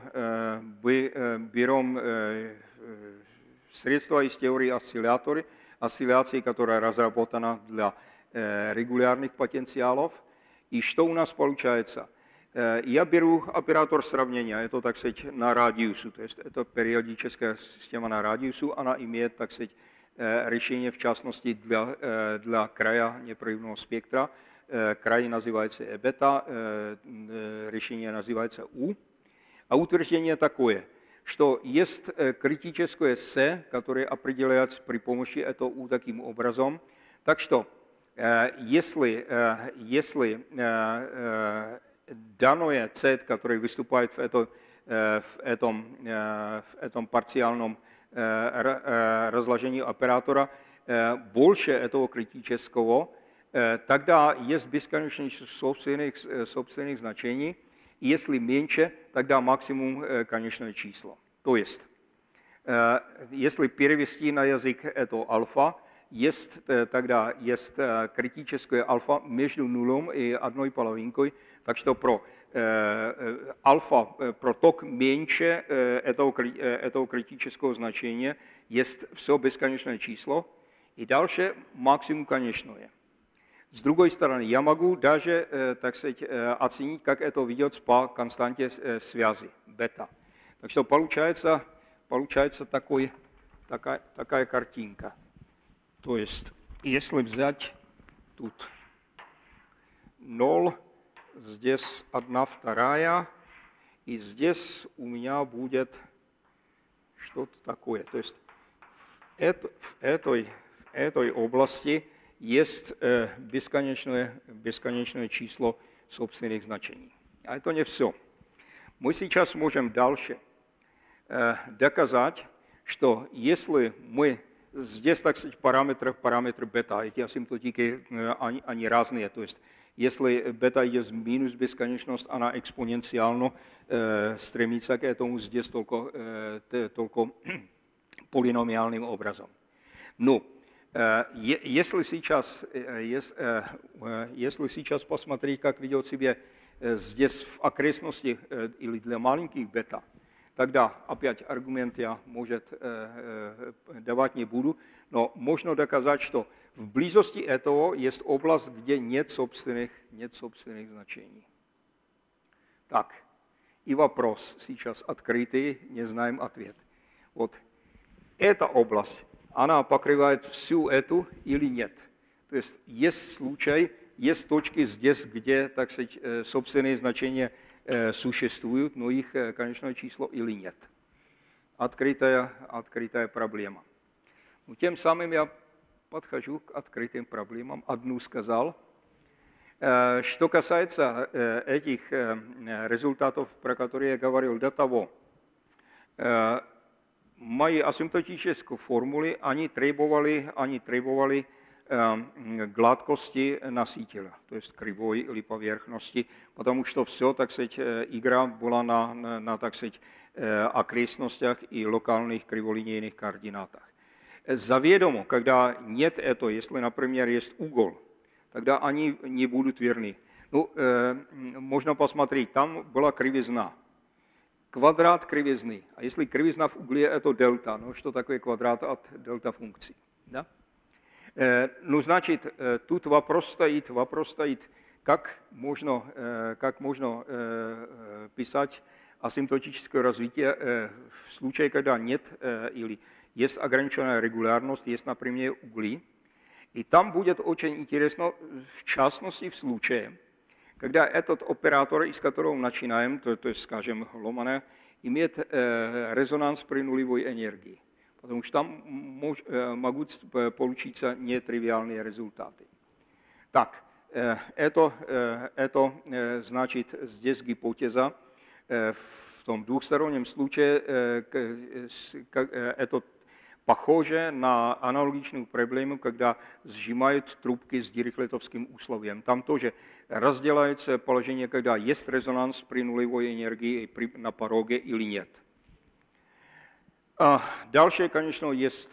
средства из теории осцилляции, которая разработана для регулярных потенциалов. И что у нас получается? Я беру оператор сравнения, это, так сказать, на радиусу, то есть это периодическая система на радиусу, она имеет, так сказать, решение, в частности, для края непрерывного спектра. Край называется бета, решение называется U. А утверждение такое, что есть критическое S, которое определяется при помощи этого U таким образом. Так что, если данное C, которое выступает в этом парциальном разложении оператора, больше этого критического, тогда есть бесконечность собственных значений, и если меньше, тогда максимум конечное число. То есть, если перевести на язык это альфа, тогда есть критическое альфа между нулем и одной половинкой, так что про ток меньше этого критического значения есть все бесконечное число, и дальше максимум конечное. С другой стороны, я могу даже, так сказать, оценить, как это ведется по константе связи, бета. Так что получается такая картинка. То есть, если взять тут 0, здесь 1/2, и здесь у меня будет что-то такое. То есть, в этой области есть бесконечное число собственных значений. А это не все. Мы сейчас можем дальше доказать, что если мы здесь, так сказать, параметры бета, эти асимптотики, они разные. То есть, если бета есть минус бесконечность, она экспоненциально стремится к этому здесь только полиномиальным образом. Но если сейчас посмотреть, как ведет себя здесь в окрестности или для маленьких бета, тогда опять аргумент я, может, давать не буду, но можно доказать, что в близости этого есть область, где нет собственных значений. Так, и вопрос сейчас открытый, не знаем ответ. Вот эта область, она покрывает всю эту или нет? То есть случай, есть точки здесь, где, так сказать, собственные значения существуют, но их конечное число или нет. Открытая проблема. Но тем самым я подхожу к открытым проблемам. Одну сказал. Что касается этих результатов, про которые я говорил до того, мои асимптотические формулы, они требовали гладкости носителя, то есть кривой или поверхности, потому что все, так сказать, игра была на так сказать, окрестностях и локальных криволинейных координатах. Заведомо, когда нет этого, если, например, есть угол, тогда они не будут верны. Ну, можно посмотреть, там была кривизна. Квадрат кривизны. А если кривизна в угле – это дельта, ну что такое квадрат от дельта функции? Да? Ну, значит, тут вопрос стоит, как можно писать асимптотическое развитие в случае, когда нет или есть ограниченная регулярность, есть, например, угли. И там будет очень интересно, в частности, в случае, когда этот оператор, из которого начинаем, то есть, скажем, ломаné, имеет резонанс при нулевой энергии, потому что там могут получиться нетривиальные результаты. Так, это значит, здесь гипотеза, в том двухстороннем случае это похоже на аналогичную проблему, когда сжимают трубки с дирихлетовским условием. Там тоже разделяется положение, когда есть резонанс при нулевой энергии на пороге или нет. Дальше, конечно, есть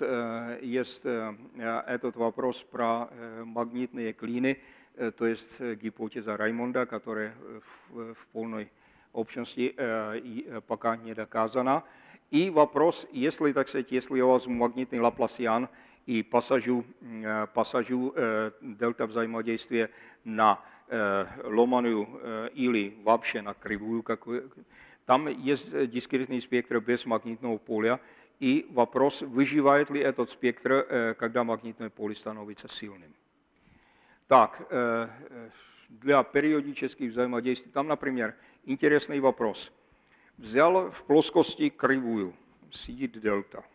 этот вопрос про магнитные клины, то есть гипотеза Раймонда, которая в полной общности пока не доказана. И вопрос, если, так сказать, если я возьму магнитный лапласиан и посажу дельта взаимодействия на ломаную или вообще на кривую, там есть дискретный спектр без магнитного поля, и вопрос, выживает ли этот спектр, когда магнитное поле становится сильным. Так, для периодических взаимодействий, там, например, интересный вопрос. Взял в плоскости кривую, сидит дельта.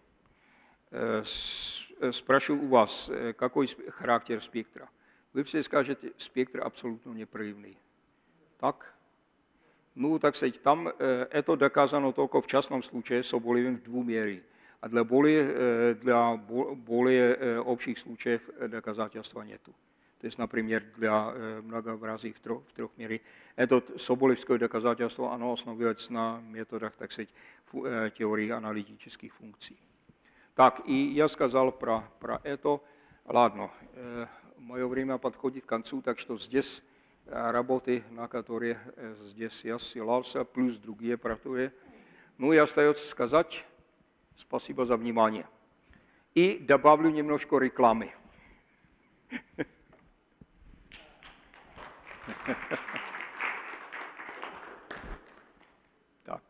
Спрашиваю у вас, какой характер спектра. Вы все скажете, спектр абсолютно непрерывный. Так? Ну, так сказать, там это доказано только в частном случае с оболевым в двумере. А для более общих случаев доказательства нету. То есть, например, для многообразий в трехмере. Это соболевское доказательство, оно основывается на методах, так сказать, теории аналитических функций. Так, и я сказал про это. Ладно, мое время подходит к концу, так что здесь работы, на которые здесь я ссылался, плюс другие проекты. Ну и остается сказать спасибо за внимание. И добавлю немножко рекламы. Так.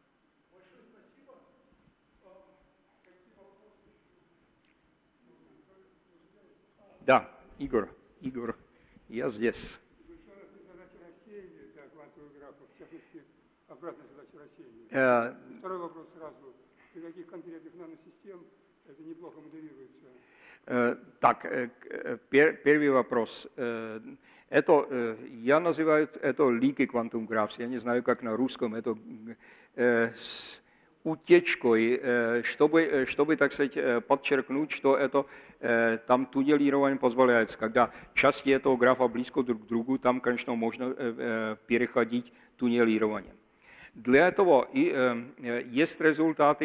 Да, Игорь, я здесь. Задача рассеяния, да, квантовых графов, в частности, обратная задача рассеяния. Второй вопрос сразу. Для каких конкретных наносистем это неплохо моделируется? Так, первый вопрос. Это, я называю это лики квантум графс. Я не знаю, как на русском. Это с утечкой, чтобы, так сказать, подчеркнуть, что это там туннелирование позволяется. Когда части этого графа близко друг к другу, там, конечно, можно переходить туннелированием. Для этого есть результаты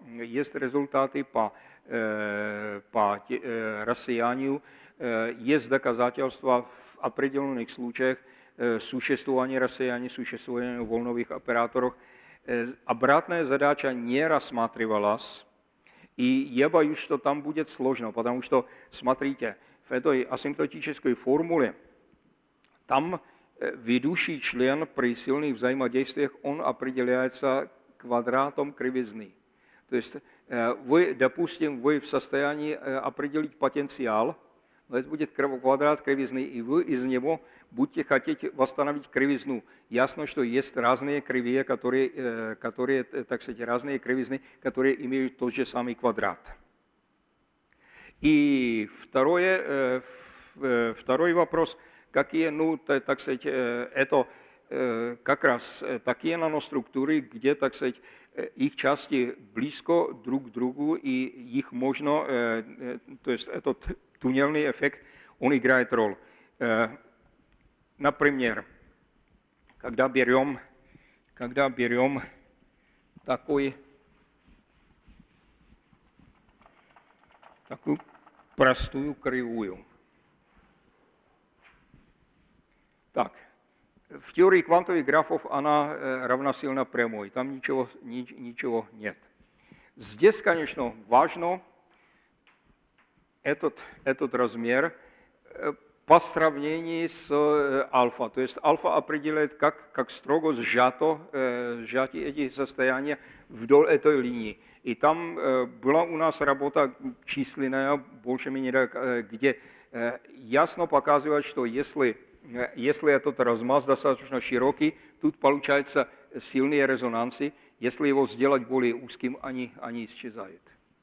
по рассеянию, есть доказательства в определенных случаях существования рассеяния, существования волновых операторов. Обратная задача не рассматривалась, и я боюсь, что там будет сложно, потому что, смотрите, в этой асимптотической формуле там ведущий член при сильных взаимодействиях, он определяется квадратом кривизны. То есть вы, допустим, вы в состоянии определить потенциал, но это будет квадрат кривизны, и вы из него будете хотеть восстановить кривизну. Ясно, что есть разные кривые, которые, так сказать, разные кривизны, которые имеют тот же самый квадрат. И второй вопрос, какие, ну, так сказать, это как раз такие наноструктуры, где, так сказать, их части близко друг к другу, и их можно, то есть этот туннельный эффект, он играет роль. Например, когда берем такую простую кривую. Так, в теории квантовых графов она равносильна прямой, там ничего нет. Здесь, конечно, важно этот размер по сравнению с альфа. То есть альфа определяет, как строго сжаты эти состояния вдоль этой линии. И там была у нас работа численная, больше-менее, где ясно показывает, что если этот размаз достаточно широкий, тут получаются сильные резонансы. Если его сделать более узким, они исчезают.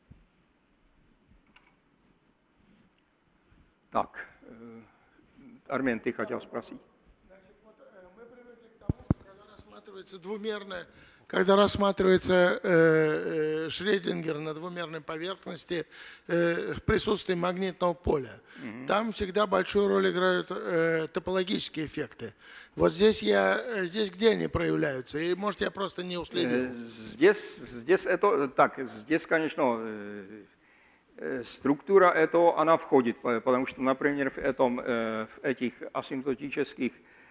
Так, Армен, ты хотел спросить? Значит, вот, мы привыкли к тому, что когда рассматривается Шрёдингер на двумерной поверхности в присутствии магнитного поля, там всегда большую роль играют топологические эффекты. Вот здесь где они проявляются? И, может, я просто не уследил? Здесь это так, здесь, конечно, структура этого, она входит, потому что, например, в этих асимптотических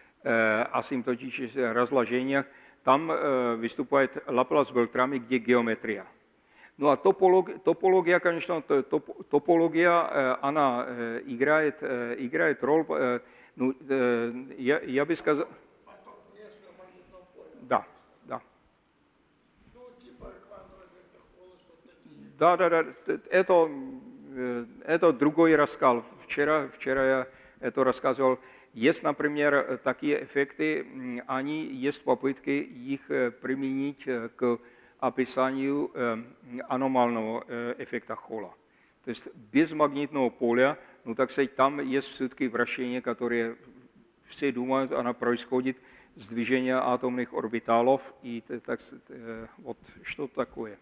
разложениях там выступает Лаплас-Белтрами, где геометрия. Ну а топология, конечно, она играет роль, ну, я бы сказал... Да. Да, это другой рассказ. Вчера я это рассказывал. Есть, например, такие эффекты, есть попытки их применить к описанию аномального эффекта Холла. То есть без магнитного поля, ну так сказать, там есть все-таки вращение, которое все думают, оно происходит с движения атомных орбиталов, и так сказать, вот что такое.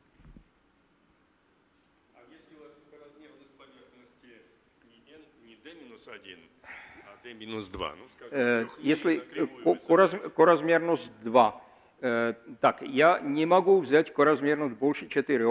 D-1, а D-2. Ну, скажем, если коразмерность 2, так, я не могу взять коразмерность больше 4,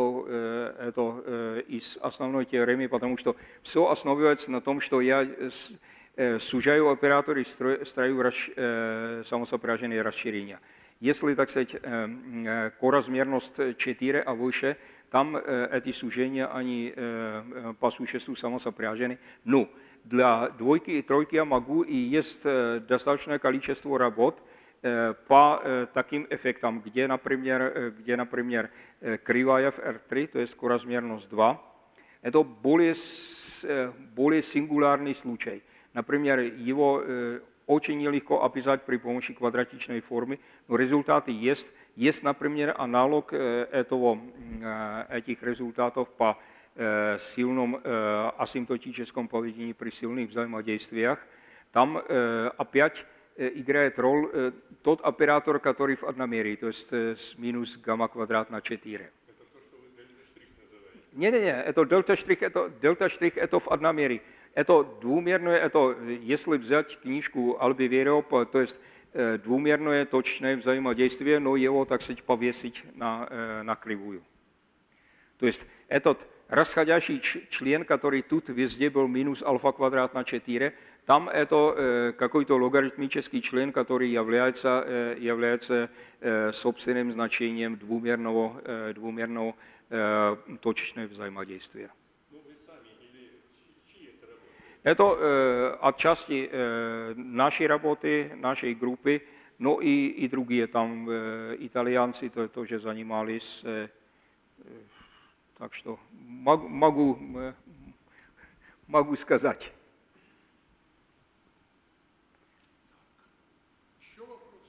это из основной теоремы, потому что все основывается на том, что я сужаю оператор и строю самосопряженные расширения. Если, так сказать, коразмерность 4 а выше, там эти сужения, они по существу самосопряжены. Но для двойки и тройки я могу, и есть достаточное количество работ по таким эффектам, где, например, кривая в R3, то есть коразмерность 2, это более сингулярный случай. Например, его очень нелегко описать при помощи квадратичной формы, но результаты есть. Есть, например, аналог этих результатов по сильном асимптотическом поведении при сильных взаимодействиях. Там опять играет роль тот оператор, который в одномерии, то есть с минус гамма квадрат на 4. это то, что вы дельта-штрих называете? Не, это дельта-штрих, это в одномерии. Это двумерное, это если взять книжку Albiverov, то есть двумерное точное взаимодействие, но его, так сказать, повесить на кривую. То есть этот расходящий член, который тут везде был минус альфа квадрат на 4, там это какой-то логарифмический член, который является собственным значением двумерного точечного взаимодействия. Ну, вы сами или чьи это работы? Это отчасти нашей работы, нашей группы, но и другие там итальянцы тоже занимались. Так что могу сказать. Еще вопрос?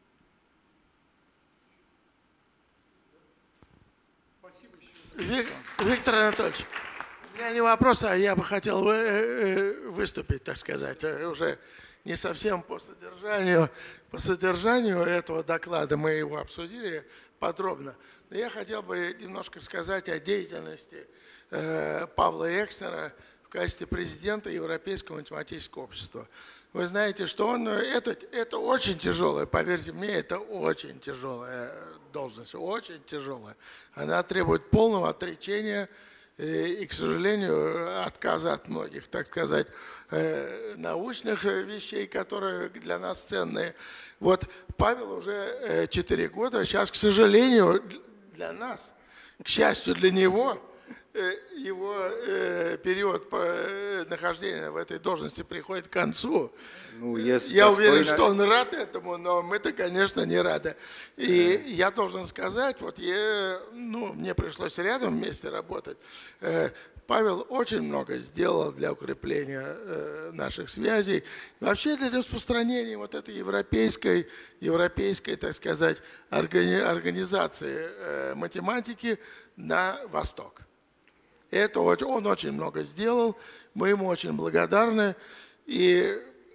Спасибо еще. Виктор Анатольевич, у меня не вопрос, а я бы хотел выступить, так сказать, уже не совсем по содержанию. По содержанию этого доклада мы его обсудили подробно. Но я хотел бы немножко сказать о деятельности Павла Экснера в качестве президента Европейского математического общества. Вы знаете, что он, это очень тяжелая, поверьте мне, это очень тяжелая должность, очень тяжелая. Она требует полного отречения и, к сожалению, отказа от многих, так сказать, научных вещей, которые для нас ценные. Вот Павел уже 4 года, сейчас, к сожалению, для нас, к счастью для него, его период нахождения в этой должности приходит к концу. Ну, я уверен, что он рад этому, но мы-то, конечно, не рады. И я должен сказать, вот мне пришлось рядом вместе работать. Павел очень много сделал для укрепления наших связей, вообще для распространения вот этой европейской, так сказать, организации математики на Восток. Это он очень много сделал, мы ему очень благодарны. И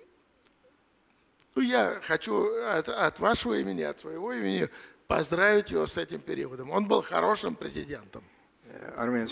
я хочу от вашего имени, от своего имени поздравить его с этим периодом. Он был хорошим президентом. Армен,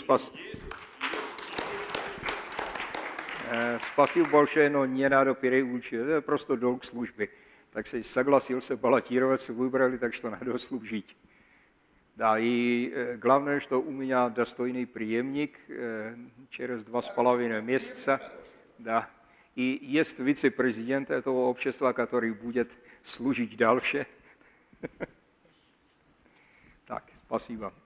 спасибо большое, но не надо переучивать, это просто долг службы. Так сказать, согласился баллотироваться, выбрали, так что надо служить. Да, и главное, что у меня достойный преемник через 2,5 месяца. Да, и есть вице-президент этого общества, который будет служить дальше. Так, спасибо.